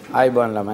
ආයිබෝන් ළමයි.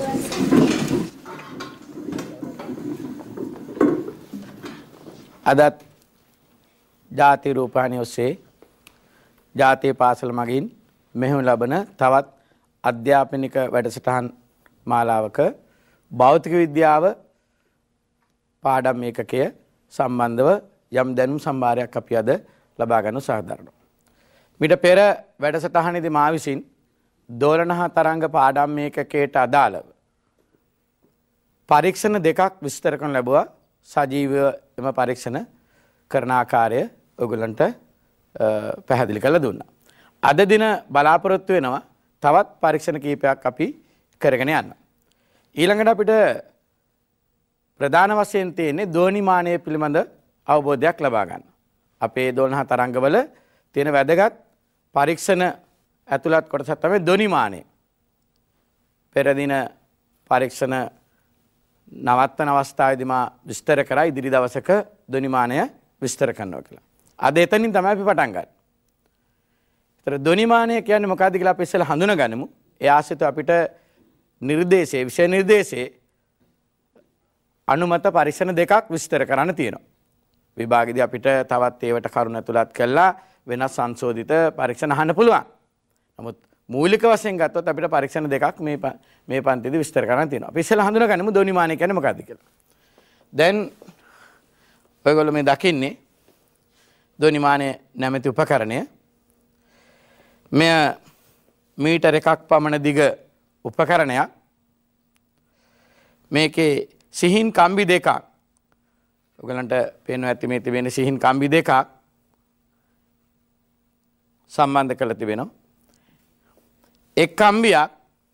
අදත් ජාති රූපවාහිනිය ඔස්සේ ජාතිය පාසල මගින් මෙහෙම ලබන තවත් අධ්‍යාපනික වැඩසටහන් මාලාවක භෞතික විද්‍යාව පාඩම් ඒකකය සම්බන්ධව යම් දැනුම් සම්භාරයක් අපි අද ලබා ගන්න උත්සාහ මිට පෙර වැඩසටහනේදී මා විසින් දෝලන හා තරංග පාඩම් ඒකකයට අදාළව පරීක්ෂණ දෙකක් විස්තර කරන ලැබුවා. සජීවව එම පරීක්ෂණ කරන ආකාරය ඔයගලන්ට පැහැදිලි කරලා දුන්නා. අද දින බලාපොරොත්තු වෙනවා තවත් පරීක්ෂණ කීපයක් අපි කරගෙන යන්න. ඊළඟට අපිට ප්‍රධාන වශයෙන් තියෙන්නේ ධ්වනිමානය පිළිබඳ අවබෝධයක් ලබා ගන්න. අපේ දෝලන හා තරංගවල තියෙන වැදගත් පරීක්ෂණ ඇතුළත් කොටසක් තමයි ධ්වනිමානය. පෙර දින පරීක්ෂණ නවත්තන අවස්ථාවේදී මා විස්තර කරා ඉදිරි දවසක ධ්වනිමානය විස්තර කරනවා කියලා. අද එතනින් තමයි අපි පටන් ගන්නේ. ඒතර ධ්වනිමානය කියන්නේ මොකක්ද කියලා අපි ඉස්සෙල්ලා හඳුනගනිමු. ඒ ආශ්‍රිතව අපිට නිර්දේශයේ විෂය නිර්දේශයේ අනුමත පරීක්ෂණ දෙකක් විස්තර කරන්න තියෙනවා. විභාගයේදී අපිට තවත් ඒවට කරුණ ඇතුළත් කළා වෙනස් සංශෝධිත පරීක්ෂණ අහන්න පුළුවන්. නමුත් මූලික වශයෙන් ගත්තොත් අපිට පරීක්ෂණ දෙකක් මේ පන්තියේදී විස්තර කරන්න තියෙනවා. අපි ඉස්සෙල්ලා හඳුනගනිමු ධ්වනිමානය කියන්නේ මොකක්ද කියලා. දැන් ඔයගොල්ලෝ මේ දකින්නේ ධ්වනිමානය නැමැති උපකරණය. මෙය මීටර 1ක් පමණ දිග උපකරණයක්. මේකේ සිහින් කම්බි දෙකක්. ඔයගලන්ට පේනවා ඇති මේ තිබෙන සිහින් කම්බි දෙකක් සම්බන්ධ කරලා තිබෙනවා. එක් කම්බියක්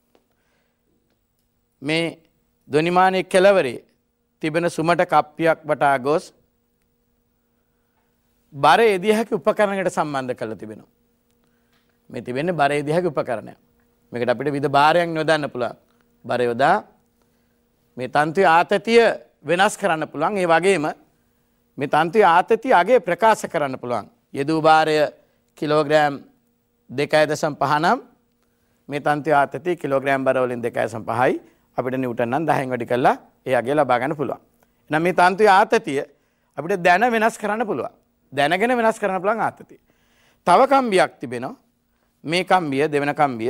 මේ ධ්වනිමානයේ කෙළවරේ තිබෙන සුමට කප්පියක් වටා ගොස් බර එදිය හැකි උපකරණයකට සම්බන්ධ කරලා තිබෙනවා. මේ තිබෙන්නේ බර එදිය හැකි උපකරණයක්. මේකට අපිට විවිධ භාරයන් යොදන්න පුළුවන්. බර යොදා මේ තන්තුවේ ආතතිය වෙනස් කරන්න පුළුවන්. ඒ වගේම මේ තන්තුවේ ආතතිය අගය ප්‍රකාශ කරන්න පුළුවන්. යෙදූ භාරය කිලෝග්‍රෑම් 2.5 නම් මේ තන්තුවේ ආතතිය කිලෝග්‍රෑම් බර වලින් 2.5යි. අපිට නිව්ටන් නම් 10න් වැඩි කරලා ඒ අගය ලබා ගන්න පුළුවන්. එහෙනම් මේ තන්තුවේ ආතතිය අපිට දැන වෙනස් කරන්න පුළුවන්. දැනගෙන වෙනස් කරන්න පුළුවන් ආතතිය. තව කම්බියක් තිබෙනවා. මේ කම්බිය දෙවන කම්බිය.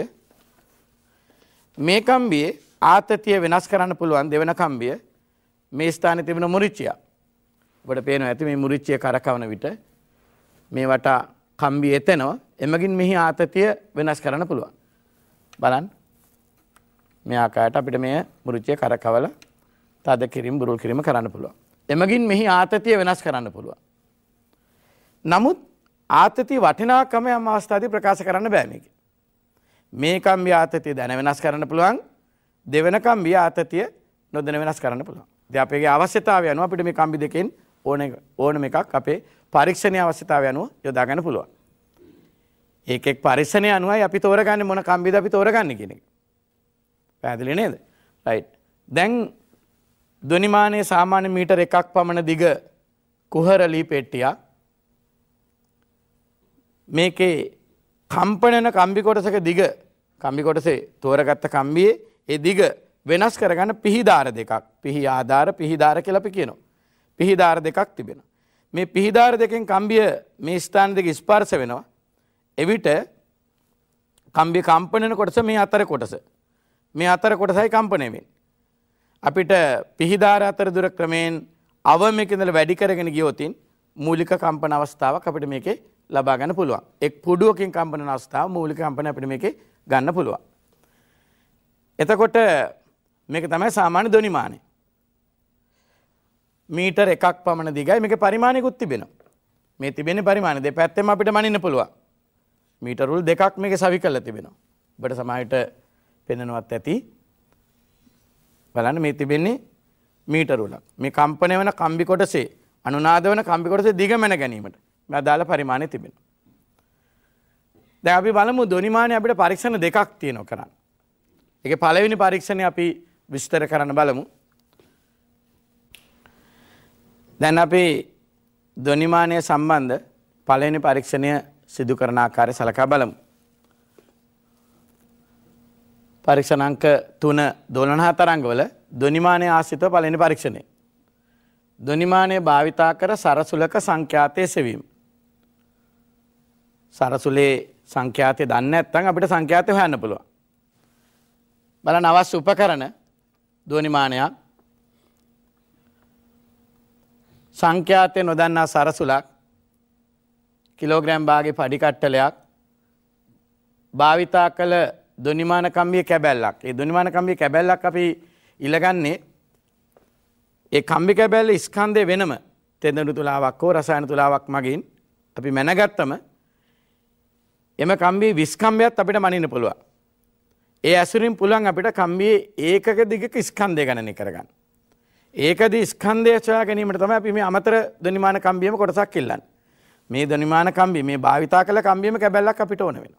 මේ කම්බියේ ආතතිය වෙනස් කරන්න පුළුවන් දෙවන කම්බිය මේ ස්ථානයේ තිබෙන මුරිච්චිය. ඔබට පේනවා ඇති මේ මුරිච්චිය කරකවන විට මේ වටා කම්බිය එතෙනවා. එමගින් මෙහි ආතතිය වෙනස් කරන්න පුළුවන්. බලන්න. මේ ආකාරයට අපිට මේ මුරිච්චිය කරකවල තද කිරීම බුරුල් කිරීම කරන්න පුළුවන්. එමගින් මෙහි ආතතිය වෙනස් කරන්න පුළුවන්. නමුත් ආතතිය වටිනාකම යම් අවස්ථාවේදී ප්‍රකාශ කරන්න බෑ මේක. මේ කම්බිය ආතතිය දැන වෙනස් කරන්න පුළුවන්. දෙවන කම්බිය ආතතිය නොදැන වෙනස් කරන්න පුළුවන්. ඉතින් අපේ අවශ්‍යතාවය අනුව අපිට මේ කම්බි දෙකෙන් ඕනම එකක් අපේ පරීක්ෂණීය අවශ්‍යතාවය අනුව යොදා ගන්න පුළුවන්. එක පරීක්ෂණය අනුවයි අපි තෝරගන්නේ මොන කම්බියද අපි තෝරගන්නේ කියන එක. පැහැදිලි නේද? රයිට්. දැන් ධ්වනිමානයේ සාමාන්‍ය මීටර 1ක් පමණ දිග කුහරලී පෙට්ටියක් මේකේ කම්පනන කම්බි කොටසක දිග කම්බි කොටසේ තෝරගත්ත කම්බියේ ඒ දිග වෙනස් කරගන්න පිහිදාර දෙකක් පිහිආධාර පිහිදාර කියලා අපි කියනවා. පිහිදාර දෙකක් තිබෙනවා. මේ පිහිදාර දෙකෙන් කම්බිය මේ ස්ථාන දෙක ස්පර්ශ වෙනවා. එවිට කම්බිය කම්පනන කොටස මේ අතර කොටස. මේ අතර කොටසයි කම්පණය වෙන්නේ. අපිට පිහිදාර අතර දුර ක්‍රමයෙන් අවමයක ඉඳලා වැඩි කරගෙන ගියොතින් මූලික කම්පන අවස්ථාවක් අපිට මේකේ ලබා ගන්න පුළුවන්. එක් පුඩුවකින් කම්පන අවස්ථාව මූලික කම්පන අපිට මේකේ ගන්න පුළුවන්. එතකොට මේක තමයි සාමාන්‍ය ධ්වනිමානය. මීටර 1ක් පමණ දිගයි. මේකේ පරිමාණයකුත් තිබෙනවා. මේ තිබෙන්නේ පරිමාණය දෙපැත්තෙම අපිට මනින්න පුළුවන්. මීටර උල් දෙකක් මේකේ සවි කරලා තිබෙනවා. ඔබට සමහරට පෙනෙනවත් ඇති. බලන්න මේ තිබෙන්නේ මීටර උලක්. මේ කම්පණය වෙන කම්බි කොටසේ අනුනාද වෙන කම්බි කොටසේ දිග මැන ගැනීමට මේ අදාළ පරිමාණය තිබෙනවා. දැන් අපි බලමු ධ්වනිමානය අපිට පරීක්ෂණ දෙකක් තියෙනවා කරන්න. ඒකේ පළවෙනි පරීක්ෂණය අපි විස්තර කරන්න බලමු. දැන් අපි ධ්වනිමානය සම්බන්ධ පළවෙනි පරීක්ෂණය සිදු කරන ආකාරය සලකා බලමු. පරීක්ෂණාංක 3 දෝලන තරංගවල ධ්වනිමානයේ ආශ්‍රිතව පළවෙනි පරීක්ෂණය. ධ්වනිමානය භාවිතා කර සරසුලක සංඛ්‍යාතය සෙවීම. සරසුලේ සංඛ්‍යාතය දන්නේ නැත්නම් අපිට සංඛ්‍යාතය හොයන්න පුළුවන්. බලන්න අවශ්‍ය උපකරණ ධ්වනිමානයක් සංඛ්‍යාතය නොදන්නා සරසුලක් කිලෝග්‍රෑම් භාගේ පඩි කට්ටලයක් භාවිතා කළ ධ්වනිමාන කම්බියේ කැබැල්ලක්. ඒ ධ්වනිමාන කම්බියේ කැබැල්ලක් අපි ඉලගන්නේ ඒ කම්බි කැබැල්ල ස්කන්ධය වෙනම තෙදඬු තුලාවක් හෝ රසායන තුලාවක් මගින් අපි මැනගත්තම එම කම්බියේ විස්කම්බයත් අපිට මනින්න පුළුවන්. ඒ ඇසුරින් පුළුවන් අපිට කම්බියේ ඒකක දිගක ස්කන්ධය ගණනය කරගන්න. ඒකදී ස්කන්ධය සොයා ගැනීමට තමයි අපි මේ අමතර ධ්වනිමාන කම්බියේම කොටසක් ඉල්ලන්නේ. මේ ධ්වනිමාන කම්බිය මේ භාවිතා කළ කම්බියේම කැබැල්ලක් අපිට ඕන වෙනවා.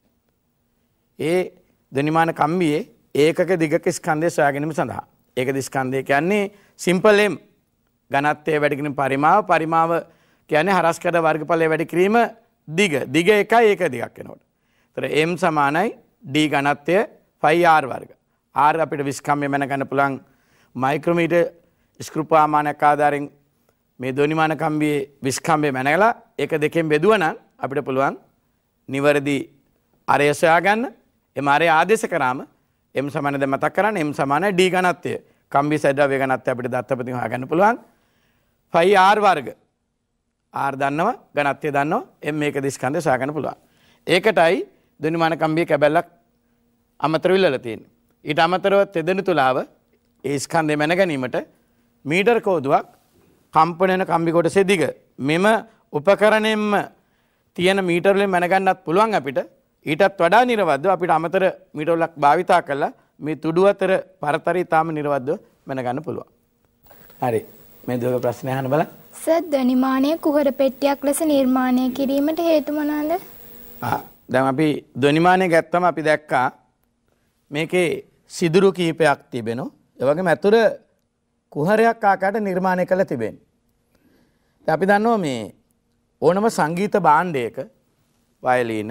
ඒ ධ්වනිමාන කම්බියේ ඒකක දිගක ස්කන්ධය සොයා ගැනීම සඳහා. ඒකද ස්කන්ධය කියන්නේ සිම්පල් m ඝනත්වයේ වැඩි කිරීම පරිමාව කියන්නේ හරස්කඩ වර්ගඵලයේ වැඩි කිරීම දිග 1යි ඒක දිගක් වෙනකොට. ඒතර m සමානයි d ඝනත්වය phi r වර්ග. r අපිට විස්කම්ය මැන ගන්න පුළුවන් මයික්‍රෝමීටර් ස්ක්‍රූපාමානයක් ආධාරයෙන් මේ ධ්වනිමාන කම්බියේ විස්කම්ය මැනගලා ඒක දෙකෙන් බෙදුවා නම් අපිට පුළුවන් නිවැරදි අරය සොයා ගන්න. එම අරය ආදේශ කරාම m සමාන දැන් මතක් කරන්න m සමානයි d ඝනත්වය. කම්බි සැද්‍රව්‍ය ඝනත්වය අපිට දත්තපතින් හොයාගන්න පුළුවන්. phi r වර්ග. r දන්නවා ඝනත්වය දන්නවා m මේක දිස්කන්ධය සොයාගන්න පුළුවන්. ඒකටයි ධ්වනිමාන කම්බියේ කැබැල්ලක් අමතරව ඉල්ලලා තියෙන්නේ. ඊට අමතරව තෙදෙන තුලාව ඒ ස්කන්ධය මැන ගැනීමට මීටර කෝදුවක් කම්පන වෙන කම්බි කොටසේ දිග මෙම උපකරණයෙන්ම තියෙන මීටර වලින් මැන ගන්නත් පුළුවන් අපිට. ඊටත් වඩා නිර්වද්ව අපිට අමතර මීටර වලක් භාවිතා කරලා මේ තුඩු අතර පරතරය තාම නිර්වද්ව මැන ගන්න පුළුවන්. හරි. මේ දුක ප්‍රශ්නය අහන්න බලන්න. සර් ධ්වනිමානය කුහර පෙට්ටියක් ලෙස නිර්මාණය කිරීමට හේතු මොනවාද? දැන් අපි ධ්වනිමානය ගත්තම අපි දැක්කා මේකේ සිදුරු කීපයක් තිබෙනවා. ඒ වගේම අතුර කුහරයක් ආකාරයට නිර්මාණය කරලා තිබෙනවා. දැන් අපි දන්නවා මේ ඕනම සංගීත භාණ්ඩයක වයලීන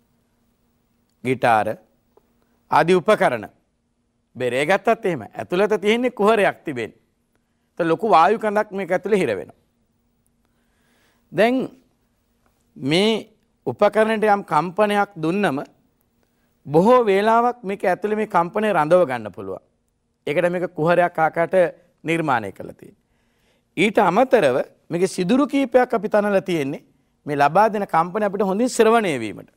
ගිටාර ආදී උපකරණ බෙරේ ගත්තත් එහෙම ඇතුළත තියෙන්නේ කුහරයක් තිබෙන්නේ. ඒත් ලොකු වායු කඳක් මේක ඇතුලේ හිර වෙනවා. දැන් මේ උපකරණයට යම් කම්පනයක් දුන්නම බොහෝ වේලාවක් මේක ඇතුලේ මේ කම්පනය රඳව ගන්න පුළුවන්. ඒකට මේක කුහරයක් ආකාරයට නිර්මාණය කරලා තියෙනවා. ඊට අමතරව මේකේ සිදුරු කීපයක් අපි තනලා තියෙන්නේ මේ ලබා දෙන කම්පන අපිට හොඳින් ශ්‍රවණය වීමට.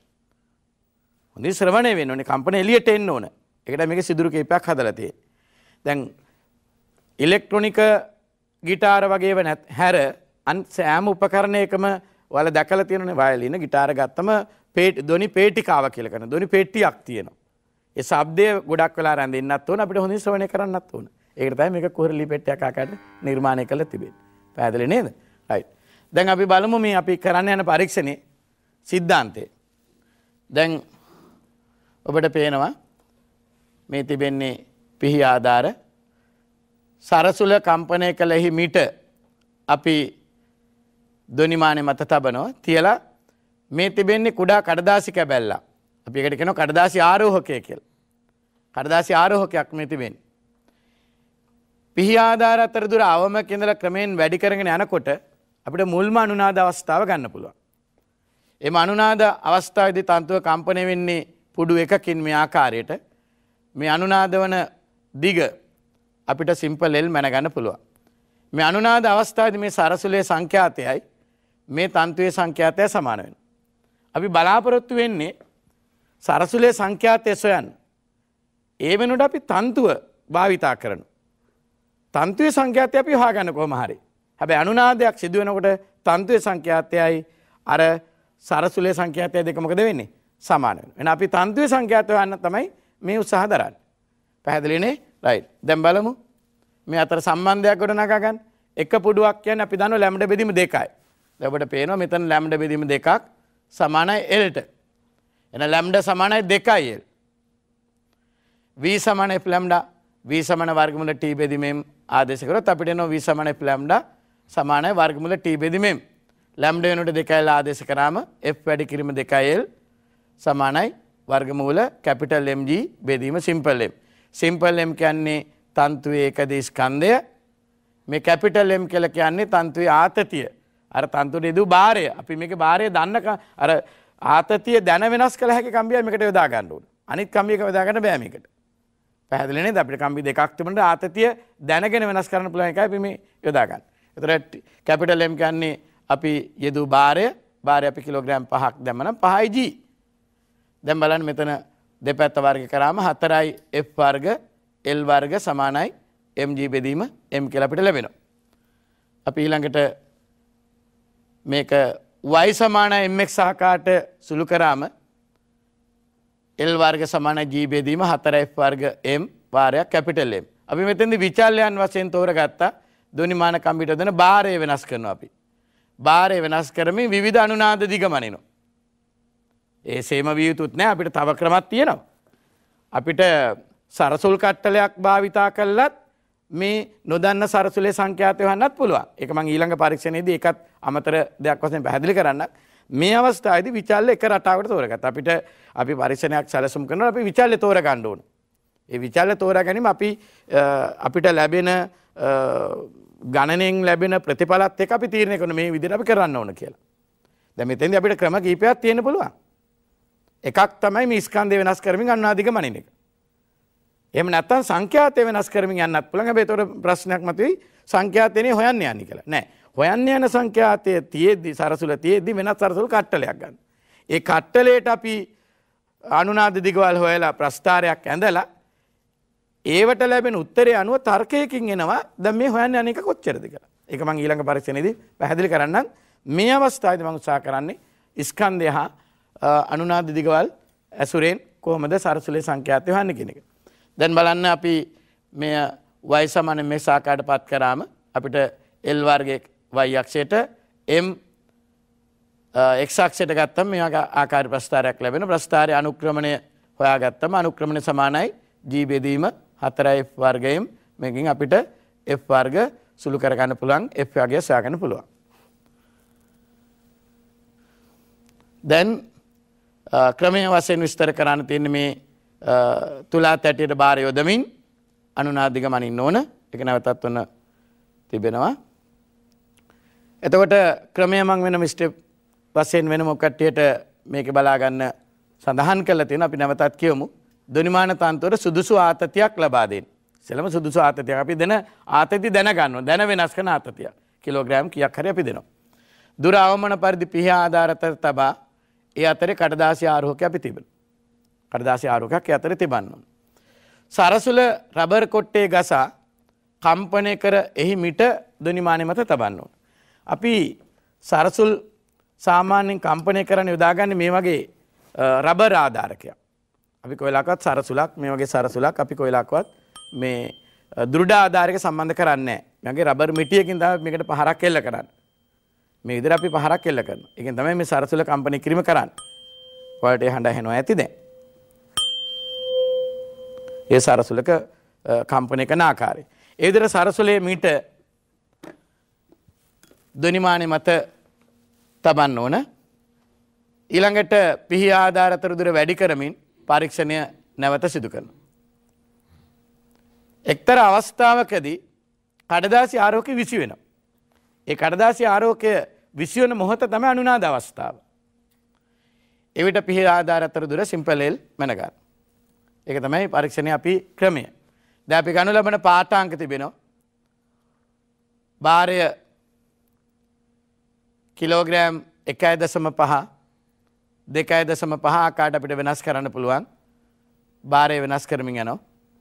හොඳින් ශ්‍රවණය වෙන්න ඕනේ කම්පන එළියට එන්න ඕන. ඒකට මේකේ සිදුරු කීපයක් හදලා තියෙන්නේ. දැන් ඉලෙක්ට්‍රොනික ගිටාර වගේව හැර සෑම උපකරණයකම ඔයාලා දැකලා තියෙනනේ වයලින ගිටාර ගත්තම ධ්වනි පේටිකාව කියලා කරන ධ්වනි පෙට්ටියක් තියෙනවා. ඒ ශබ්දය ගොඩක් වෙලා රැඳෙන්නත් ඕන අපිට හොඳින් ශ්‍රවණය කරන්නත් ඕන. ඒකට තමයි මේක කුහරලි පෙට්ටියක් ආකාරයට නිර්මාණය කරලා තිබෙන්නේ. පැහැදිලි නේද? රයිට්. දැන් අපි බලමු මේ අපි කරන්න යන පරීක්ෂණේ સિદ્ધාන්තය. දැන් ඔබට පේනවා මේ තිබෙන්නේ පිහි ආධාර සරසුල කම්පනය කළෙහි මිට අපි ධ්වනිමානය මත තබනවා තියලා මේ තිබෙන්නේ කුඩා කඩදාසි කැබැල්ලක්. අපි ඒකට කියනවා කඩදාසි ආරෝහකය කියලා. කඩදාසි ආරෝහකයක් මේ තිබෙන්නේ. පිහි ආධාර අතර දුර අවමක ඉඳලා ක්‍රමයෙන් වැඩි කරගෙන යනකොට අපිට මුල්ම අනුනාද අවස්ථාව ගන්න පුළුවන්. එම අනුනාද අවස්ථාවේදී තන්තුව කම්පණය වෙන්නේ පුඩු එකකින් මේ ආකාරයට. මේ අනුනාද වන දිග අපිට සිම්පල් L මැන ගන්න පුළුවන්. මේ අනුනාද අවස්ථාවේදී මේ සරසුලේ සංඛ්‍යාතයයි මේ තන්තුවේ සංඛ්‍යාතය සමාන වෙනවා. අපි බලාපොරොත්තු වෙන්නේ සරසුලේ සංඛ්‍යාතය සොයන්න. ඒ වෙනුවට අපි තන්තුව භාවිතා කරනවා. තන්තුවේ සංඛ්‍යාතය අපි හොයාගන්න කොහොම හරි. හැබැයි අනුනාදයක් සිදු වෙනකොට තන්තුවේ සංඛ්‍යාතයයි අර සරසුලේ සංඛ්‍යාතය දෙක මොකද වෙන්නේ? සමාන වෙනවා. එහෙනම් අපි තන්තුවේ සංඛ්‍යාතය හොයන්න තමයි මේ උත්සාහ දරන්නේ. පැහැදිලිනේ? රයිට්. දැන් බලමු. මේ අතර සම්බන්ධයක් ගොඩනගා ගන්න. එක පුඩුවක් කියන්නේ අපි දන්නවා ලැම්ඩා බෙදීම 2යි. දැන් ඔබට පේනවා මෙතන ලැම්ඩා බෙදීම 2ක් සමානයි L ට. එහෙනම් ලැම්ඩා සමානයි 2යි L. V සමානයි F ලැම්ඩා. V සමාන වර්ගමූල T බෙදීමෙන් ආදේශ කරොත් අපිට එනවා V සමානයි F ලැම්ඩා සමානයි වර්ගමූල T බෙදීමෙන්. ලැම්ඩා වෙනුවට 2L ආදේශ කරාම F වැඩි කිරීම 2L සමානයි වර්ගමූල කැපිටල් MG බෙදීම සිම්පල් M. සිම්පල් M කියන්නේ තන්තුවේ ඒකදී ස්කන්ධය. මේ කැපිටල් M කියලා කියන්නේ තන්තුවේ ආතතිය. අර තන්තුවේ දු භාරය. අපි මේකේ භාරය දන්නක අර ආතතිය දැන වෙනස් කළ හැකි කම්බිය මේකට යොදා ගන්න ඕනේ. අනිත් කම්බියක යොදා ගන්න බෑ මේකට. පැහැදිලි නේද? අපිට කම්බි දෙකක් තිබුණාට ආතතිය දැනගෙන වෙනස් කරන්න පුළුවන් එකයි අපි මේ යොදා ගන්න. ඒතර කැපිටල් M කියන්නේ අපි යෙදු භාරය. භාරය අපි කිලෝග්‍රෑම් 5ක් දැම්මනම් 5යි G. දැන් බලන්න මෙතන දෙපැත්ත වර්ග කරාම 4යි F වර්ග L වර්ග සමානයි mg බෙදීම m කියලා අපිට ලැබෙනවා. අපි ඊළඟට මේක y සමානයි mx ආකාරයට සුළු කරාම L වර්ග සමානයි g බෙදීම 4f වර්ග m වාරයක් කැපිටල් M. අපි මෙතෙන්දී විචල්‍යයන් වශයෙන් තෝරගත්තා. ධ්වනිමාන කම්බිට දෙන භාරය වෙනස් කරනවා අපි. භාරය වෙනස් කරමින් විවිධ අනුනාද දිගමනිනවා. ඒ සේම විය යුතුත් නෑ අපිට තව ක්‍රමයක් තියෙනවා. අපිට සරසුල් කට්ටලයක් භාවිතා කළත් මේ නොදන්න සරසුලේ සංඛ්‍යාතය හොයන්නත් පුළුවන්. ඒක මම ඊළඟ පරීක්ෂණයේදී ඒකත් අමතර දෙයක් වශයෙන් පැහැදිලි කරන්නම්. මේ අවස්ථාවේදී විචල්‍ය එක රටාවකට තෝරගත්තා. අපි පරීක්ෂණයක් සැලසුම් කරනවා අපි විචල්‍ය තෝර ගන්න ඕන. ඒ විචල්‍ය තෝරා ගැනීම අපිට ලැබෙන ගණනෙන් ලැබෙන ප්‍රතිඵලත් එක්ක අපි තීරණය කරන මේ විදිහට අපි කරන්න ඕන කියලා. දැන් මෙතෙන්දී අපිට ක්‍රම කීපයක් තියෙන්න පුළුවන්. එකක් තමයි මේ ස්කන්ධය වෙනස් කරමින් අනුනාදික මනින එක. එහෙම නැත්නම් සංඛ්‍යාතය වෙනස් කරමින් යන්නත් පුළුවන්. හැබැයි ඒතකොට ප්‍රශ්නයක් මතුවේ සංඛ්‍යාතයනේ හොයන්න යන්නේ කියලා. නෑ. හොයන්න යන සංඛ්‍යාතය තියෙද්දි සරසුල තියෙද්දි වෙනත් සරසුල් කට්ටලයක් ගන්න. ඒ කට්ටලයට අපි අනුනාද දිගවල් හොයලා ප්‍රස්ථාරයක් ඇඳලා ඒවට ලැබෙන උත්තරේ අනුව තර්කයකින් එනවා දැන් මේ හොයන්න යන එක කොච්චරද කියලා. ඒක මම ඊළඟ පරීක්ෂණයේදී පැහැදිලි කරන්නම්. මේ අවස්ථාවේදී මම උත්සාහ කරන්නේ ස්කන්ධය හා අනුනාද දිගවල් ඇසුරෙන් කොහොමද සරසුලේ සංඛ්‍යාතය හොයන්නේ කියන එක. දැන් බලන්න අපි මේ y සමාන මේ ආකාරයට පත් කරාම අපිට L වර්ගයේ y අක්ෂයට m x අක්ෂයට ගත්තම මේ ආකාර ප්‍රස්ථාරයක් ලැබෙන. ප්‍රස්ථාරයේ අනුක්‍රමණය හොයාගත්තම අනුක්‍රමණය සමානයි g බෙදීම 4f වර්ගයෙන් මේකෙන් අපිට f වර්ග සුළු කර ගන්න පුළුවන් f වර්ගය සොයා ගන්න පුළුවන්. දැන් ක්‍රමයේ වශයෙන් විස්තර කරන්න තියෙන්නේ මේ තුලා තැටියට බාර යොදමින් අනුනාදික මනින්න ඕන. ඒක නැවතත් ඔන්න තිබෙනවා. එතකොට ක්‍රමය මම වෙනම ස්ටෙප් වශයෙන් වෙනම කට්ටියට මේක බලා ගන්න සඳහන් කරලා තියෙනවා. අපි නැවතත් කියමු. ධ්වනිමාන තන්තුවර සුදුසු ආතතියක් ලබා දෙන්න. ඉතින්ම සුදුසු ආතතියක් අපි දෙන ආතති දැන ගන්නවා. දැන වෙනස් කරන ආතතිය. කිලෝග්‍රෑම් කීයක් හරි අපි දෙනවා. දුර අවමන පරිදි පිහ ආධාරත තබා ඒ අතරේ කඩදාසි ආරෝහකයක් අපි තිබෙනවා. කඩදාසි ආරෝහකයක් ඒ අතරේ තිබන්න ඕන. සරසුල රබර් කොට්ටේ ගසා කම්පණය කර එහි මිට ධ්වනිමානය මත තබන්න ඕන. අපි සරසුල් සාමාන්‍යයෙන් කම්පණය කරන්න යොදාගන්නේ මේ වගේ රබර් ආධාරකයක්. අපි කොයිලාකවත් සරසුලක් මේ වගේ සරසුලක් අපි කොයිලාකවත් මේ දෘඩ ආධාරයක සම්බන්ධ කරන්නේ නැහැ. මේ වගේ රබර් මිටියකින් තමයි මේකට පහරක් එල්ල කරන්නේ. මේ විදිහට අපි පහරක් එල්ල කරනවා. ඒකෙන් තමයි මේ සරසුල කම්පණය කිරීම කරන්නේ. ඔයාලට හඬ ඇහෙනවා ඇති දැන්. ඒ සරසුලක කම්පණය කරන ආකාරය. ඒ විදිහට සරසුලේ මීට ධ්වනිමානය මත තබන්න ඕන. ඊළඟට පිහි ආධාර අතර දුර වැඩි කරමින් පරීක්ෂණය නැවත සිදු කරනවා. එක්තරා අවස්ථාවකදී කඩදාසි ආරෝහකය විසි වෙනවා. ඒ කඩදාසි ආරෝහකය විසි වෙන මොහොත තමයි අනුනාද අවස්ථාව. එවිට පිහි ආධාර අතර දුර සිම්පල් L මැන ගන්න. ඒක තමයි පරීක්ෂණයේ අපි ක්‍රමය. දැන් අපි ගනු ලබන පාඨාංක තිබෙනවා. භාරය කිලෝග්‍රෑම් 1.5 2.5 ආකාරයට අපිට වෙනස් කරන්න පුළුවන්. භාරය වෙනස් කරමින් යනවා.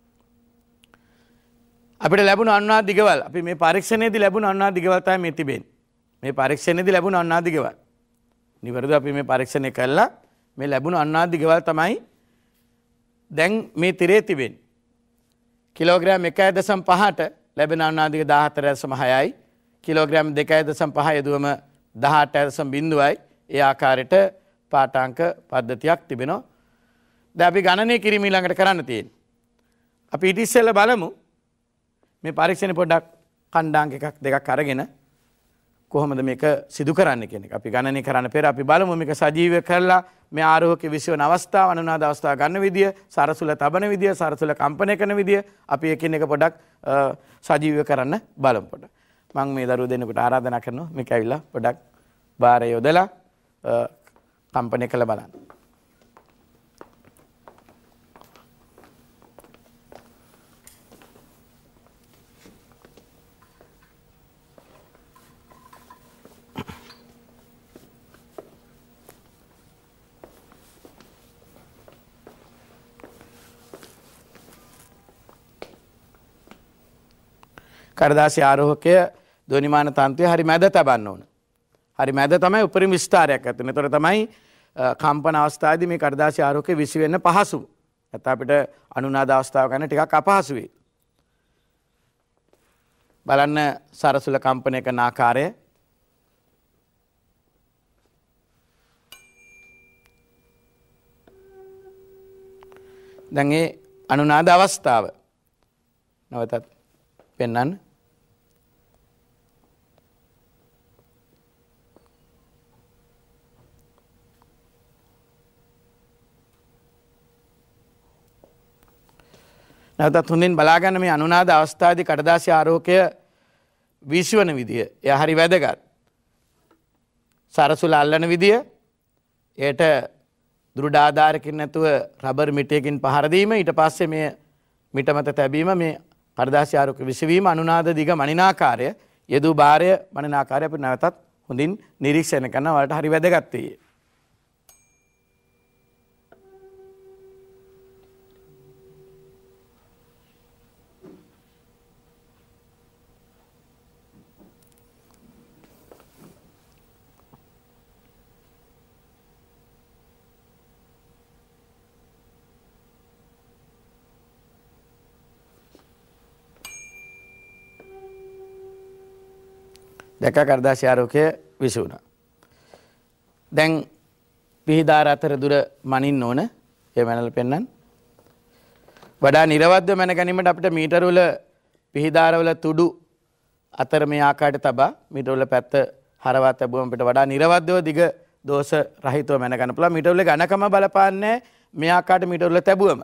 අපිට ලැබුණු අනුනාද දිගවල් අපි මේ පරීක්ෂණයේදී ලැබුණු අනුනාද දිගවල් තමයි මේ තිබෙන්නේ. මේ පරීක්ෂණයේදී ලැබුණු අනුනාද දිගවල්. නිවැරදිව අපි මේ පරීක්ෂණය කළා මේ ලැබුණු අනුනාද දිගවල් තමයි දැන් මේ තිරේ තිබෙන්නේ. කිලෝග්‍රෑම් 1.5ට ලැබෙන අනුනාද දිග 14.6යි. කිලෝග්‍රෑම් 2.5 යෙදුවම 18.0යි. ඒ ආකාරයට පාඨාංක පද්ධතියක් තිබෙනවා. දැන් අපි ගණනය කිරීම ඊළඟට කරන්න තියෙන්නේ. අපි ඊට ඉස්සෙල්ලා බලමු මේ පරීක්ෂණේ පොඩ්ඩක් කණ්ඩාංක එකක් දෙකක් අරගෙන කොහොමද මේක සිදු කරන්න කියන එක. අපි ගණනය කරන්න පෙර අපි බලමු මේක සජීවීව කරලා මේ ආරෝහකයේ විශ්වන අවස්ථාව, අනුනාද අවස්ථාව ගන්න විදිය, සරසුල තබන විදිය, සරසුල කම්පණය කරන විදිය අපි එකින් එක පොඩක් සජීවීව කරන්න බලමු පොඩක්. මම මේ දරුවෝ දෙන්නෙකුට ආරාධනා කරනවා මේක ඇවිල්ලා පොඩක් බාරය යොදලා කම්පණය කළ බලන්න. කඩදාසි ආරෝහකය ධ්වනිමාන තන්ත්‍රය හරි මැද තබන්න ඕන. හරි මැද තමයි උපරිම විස්තාරයක් ඇත්තේ. ඒතර තමයි කම්පන අවස්ථාවේදී මේ කඩදාසි ආරෝහකය විසි වෙන්න පහසු. නැත්නම් අපිට අනුනාද අවස්ථාව ගන්න ටිකක් අපහසු වෙයි. බලන්න සරසුල කම්පනය කරන ආකාරය. දැන් මේ අනුනාද අවස්ථාව නවතත් පෙන්වන්න. නැවතත් හොඳින් බලාගන්න මේ අනුනාද අවස්ථාවේදී කඩදාසි ආරෝහකය විශ්වන විදිය. එය හරි වැදගත්. සරසුල අල්ලන විදිය, ඒට දෘඩ ආධාරකින් නැතුව රබර් මිටයකින් පහර දීම, ඊට පස්සේ මේ මිට මත තැබීම, මේ කඩදාසි ආරෝහක විසවීම, අනුනාද දිග මනිනාකාරය, යෙදූ භාරය මනිනාකාරය අපි නැවතත් හොඳින් නිරීක්ෂණය කරනවා. වලට හරි වැදගත් වෙයි. දැක කඩදාසි ආරෝහකය විසුණා. දැන් පිහිදාර අතර දුර මනින්න ඕන. ඒ මැනල පෙන්නන්න. වඩා නිරවද්ව මැන ගැනීමට අපිට මීටර වල පිහිදාරවල තුඩු අතර මේ ආකාරයට තබා මීටර වල පැත්ත හරවා තැබුවම අපිට වඩා නිරවද්ව දිග දෝෂ රහිතව මැන ගන්න පුළුවන්. මීටර වල ඝනකම බලපාන්නේ මේ ආකාරයට මීටර වල තැබුවම.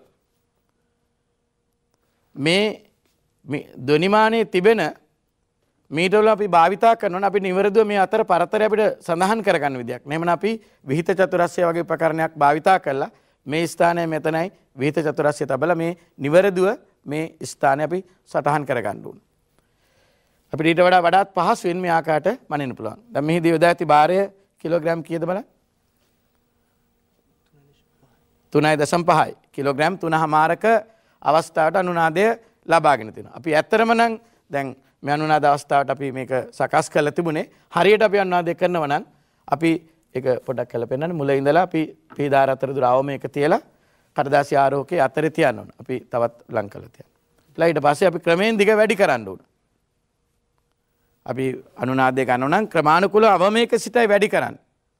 මේ ධ්වනිමානයේ තිබෙන මීටරවල අපි භාවිතා කරනවා. අපි නිවැරදිව මේ අතර පරතරය අපිට සඳහන් කරගන්න විදියක්. එහෙනම් අපි විහිත චතුරස්‍රය වගේ උපකරණයක් භාවිතා කරලා මේ ස්ථානය මෙතනයි විහිත චතුරස්‍රය තබලා මේ නිවැරදිව මේ ස්ථානය අපි සටහන් කරගන්න ඕන. අපිට ඊට වඩා වඩාත් පහසුවෙන් මේ ආකාරයට මනින්න පුළුවන්. දැන් මෙහිදී යොදා ඇති භාරය කිලෝග්‍රෑම් කීයද බලන්න? 3.5යි. කිලෝග්‍රෑම් 3.5ක අවස්ථාවට අනුනාදය ලබාගෙන තිනවා. අපි ඇත්තරම නම් දැන් මේ අනුනාද අවස්ථාවට අපි මේක සකස් කරලා තිබුණේ හරියට අපි අනුනාදය කරනවා නම් අපි ඒක පොඩ්ඩක් කරලා පෙන්නන්න. මුල ඉඳලා අපි පිහිදාර අතර දුර අවම එක තියලා කඩදාසි ආරෝහකයේ අතරේ තියන්න ඕන. අපි තවත් ලං කරලා තියන්න. ඊට පස්සේ අපි ක්‍රමයෙන් දිග වැඩි කරන්න ඕන. අපි අනුනාදය ගන්නවා නම් ක්‍රමානුකූලව අවම එක සිටයි වැඩි කරන්න.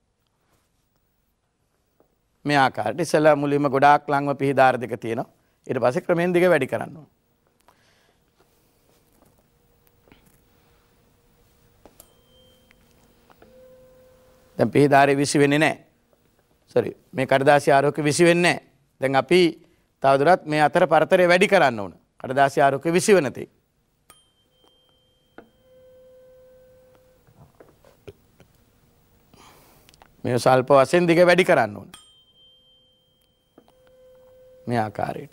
මේ ආකාරයට ඉස්සෙල්ලා මුලින්ම ගොඩාක් ලංව පිහිදාර දෙක තියෙනවා. ඊට පස්සේ ක්‍රමයෙන් දිග වැඩි කරන්න ඕන. දැන් පිහිදාරේ විසි වෙන්නේ නැහැ. සෝරි. මේ කඩදාසි ආරෝහකය විසි වෙන්නේ නැහැ. දැන් අපි තවදුරටත් මේ අතර පරතරය වැඩි කරන්න ඕන. කඩදාසි ආරෝහකය විසි වෙන තේ. මේ සල්ප වශයෙන් දිග වැඩි කරන්න ඕන. මේ ආකාරයට.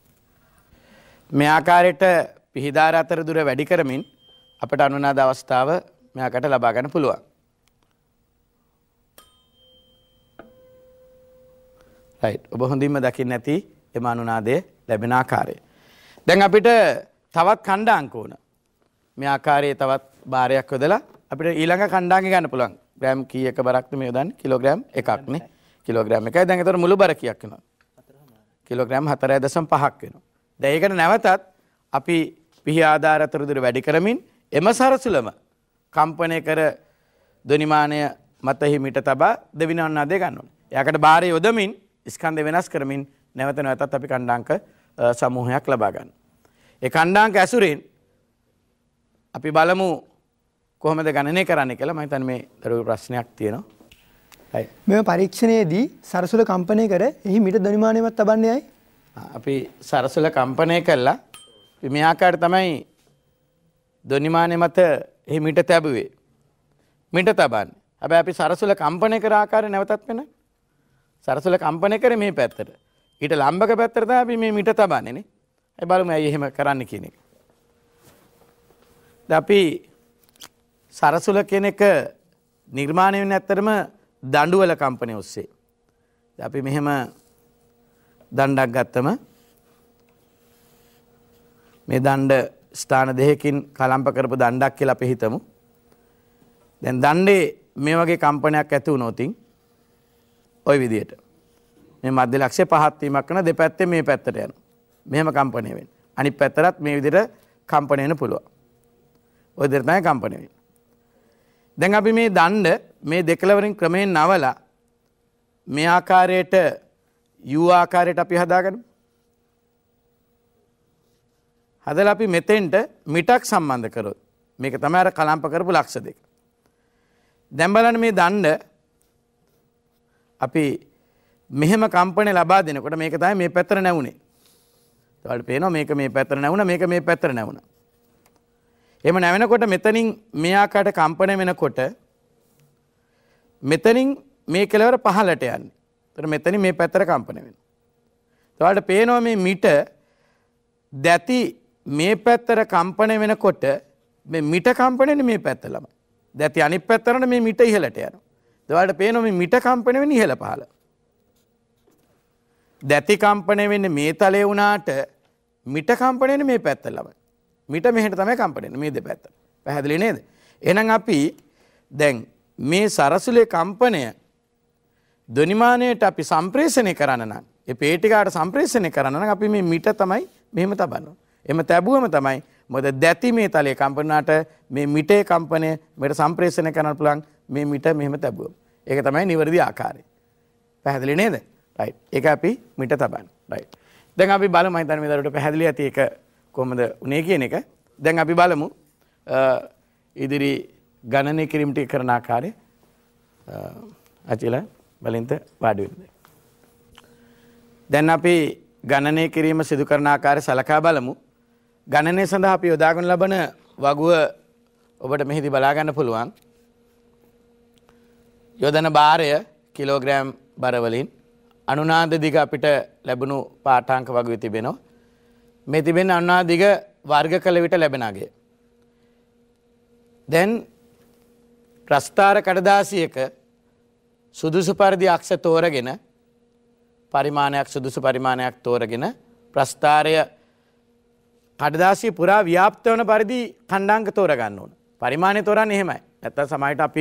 මේ ආකාරයට පිහිදාර අතර දුර වැඩි කරමින් අපට අනුනාද අවස්ථාව මෙයාකට ලබා ගන්න පුළුවන්. රයිට්. ඔබ හොඳින්ම දකින්න ඇති එම අනුනාදය ලැබෙන ආකාරය. දැන් අපිට තවත් කණ්ඩාංක ඕන. මේ ආකාරයේ තවත් භාරයක් යොදලා අපිට ඊළඟ කණ්ඩාංකය ගන්න පුළුවන්. ග්‍රෑම් කීයක බරක්ද මේ යොදන්නේ? කිලෝග්‍රෑම් එකක් නේ. කිලෝග්‍රෑම් එකයි. දැන් ඒතර මුළු බර කීයක් වෙනවද? කිලෝග්‍රෑම් 4.5ක් වෙනවා. දැන් ඒකට නැවතත් අපි පිහි ආධාර අතර දුර වැඩි කරමින් එම සරසුලම කම්පණය කර ධ්වනිමානය මතෙහි මිට තබා දෙවින අනුනාදය ගන්න ඕනේ. එයාකට භාරය යොදමින් ස්කන්ධ වෙනස් කරමින් නැවත නැවතත් අපි කණ්ඩාංක සමූහයක් ලබා ගන්න. ඒ කණ්ඩාංක ඇසුරෙන් අපි බලමු කොහොමද ගණනය කරන්නේ කියලා මම හිතන්නේ මේ දරුවෝ ප්‍රශ්නයක් තියෙනවා. හයි. මෙම පරීක්ෂණයේදී සරසුල කම්පනය කර එහි මිට ධනිමානයවත් තබන්නේ ඇයි? අපි සරසුල කම්පනය කළා. මේ ආකාරයට තමයි ධනිමානය මත එහි මිට තැබුවේ. මිට තබන්නේ. හැබැයි අපි සරසුල කම්පනය කර ආකාරය නැවතත් වෙන. සරසුල කම්පනය කරේ මේ පැත්තට. ඊට ලම්බක පැත්තට තමයි අපි මේ මිට තබන්නේ නේ. ඒ බලමු ඇයි එහෙම කරන්න කියන එක. දැන් අපි සරසුල කියන එක නිර්මාණය වෙන්නේ ඇත්තටම දඬුවල කම්පනය ඔස්සේ. දැන් අපි මෙහෙම දණ්ඩක් ගත්තම මේ දණ්ඩ ස්ථාන දෙකකින් කලම්ප කරපු දණ්ඩක් කියලා අපි හිතමු. දැන් දණ්ඩේ මේ වගේ කම්පනයක් ඇති වුණොත් ওই විදියට මේ මධ්‍ය ලක්ෂ්‍ය පහත් වීමක් කරන දෙපැත්තේ මේ පැත්තට යනවා. මෙහෙම කම්පණය වෙන්නේ. අනිත් පැත්තටත් මේ විදිහට කම්පණය වෙන්න පුළුවන්. ওই විදිහට තමයි කම්පණය වෙන්නේ. දැන් අපි මේ දණ්ඩ මේ දෙකලවරින් ක්‍රමයෙන් නවලා මේ ආකාරයට U ආකාරයට අපි හදාගමු. හදලා අපි මෙතෙන්ට මිටක් සම්බන්ධ කරොත් මේක තමයි අර කලම්ප කරපු ලක්ෂ දෙක. දැන් බලන්න මේ දණ්ඩ අපි මෙහෙම කම්පණය ලබා දෙනකොට මේක තමයි මේ පැත්තට නැවුනේ. ඔයාලට පේනවා මේක මේ පැත්තට නැවුණා මේක මේ පැත්තට නැවුණා. එහෙම නැවෙනකොට මෙතනින් මේ ආකාරයට කම්පණය වෙනකොට මෙතනින් මේ කෙලවර පහළට යන්නේ. ඒතර මෙතනින් මේ පැත්තට කම්පණය වෙනවා. ඔයාලට පේනවා මේ මිට දැති මේ පැත්තට කම්පණය වෙනකොට මේ මිට කම්පණයනේ මේ පැත්ත ළමයි. දැති අනිත් පැත්තට මේ මිට ඉහළට යනවා. ඔයාලට පේනවා මේ මිට කම්පණය වෙන්නේ ඉහළ පහළ. දැති කම්පණය වෙන්නේ මේ තලයේ වුණාට මිට කම්පණය වෙන්නේ මේ පැත්ත ළමයි. මිට මෙහෙට තමයි කම්පණය වෙන්නේ මේ දෙපැත්ත. පැහැදිලි නේද? එහෙනම් අපි දැන් මේ සරසුලේ කම්පණය ධනිමානයට අපි සම්ප්‍රේෂණය කරන්න නම් ඒ පේටිකාට සම්ප්‍රේෂණය කරන්න නම් අපි මේ මිට තමයි මෙහෙම තබන්න ඕනේ. එහෙම තැබුවම තමයි මොකද දැති මේ තලයේ කම්පනාට මේ මිටේ කම්පණය මෙට සම්ප්‍රේෂණය කරන්න පුළුවන් මේ මිට මෙහෙම තැබුවම. ඒක තමයි නිවැරදි ආකාරය. පැහැදිලි නේද? රයිට්. ඒක අපි මිට තබන්න. රයිට්. දැන් අපි බලමු මම හිතන්නේ මේ දරුවට පැහැදිලි ඇති ඒක කොහොමද උනේ කියන එක. දැන් අපි බලමු ඉදිරි ගණනය කිරීම ටික කරන ආකාරය. අචිලා බලින්ත වාඩි වෙන්න. දැන් අපි ගණනය කිරීම සිදු කරන ආකාරය සලකා බලමු. ගණනය සඳහා අපි යොදාගනු ලබන වගුව ඔබට මෙහිදී බලා ගන්න පුළුවන්. යොදන භාරය කිලෝග්‍රෑම් බර වලින් අනුනාද දිග අපිට ලැබුණු පාඨාංක වගුවේ තිබෙනවා. මේ තිබෙන අනුනාද දිග වර්ග කළ විට ලැබෙන අගය. දැන් ප්‍රස්ථාර කඩදාසියක සුදුසු පරිදි අක්ෂ තෝරගෙන පරිමාණයක් සුදුසු පරිමාණයක් තෝරගෙන ප්‍රස්ථාරය කඩදාසිය පුරා ව්‍යාප්ත වන පරිදි ඛණ්ඩාංක තෝරගන්න ඕන. පරිමාණය තෝරන්නේ එහෙමයි. නැත්නම් සමහරවිට අපි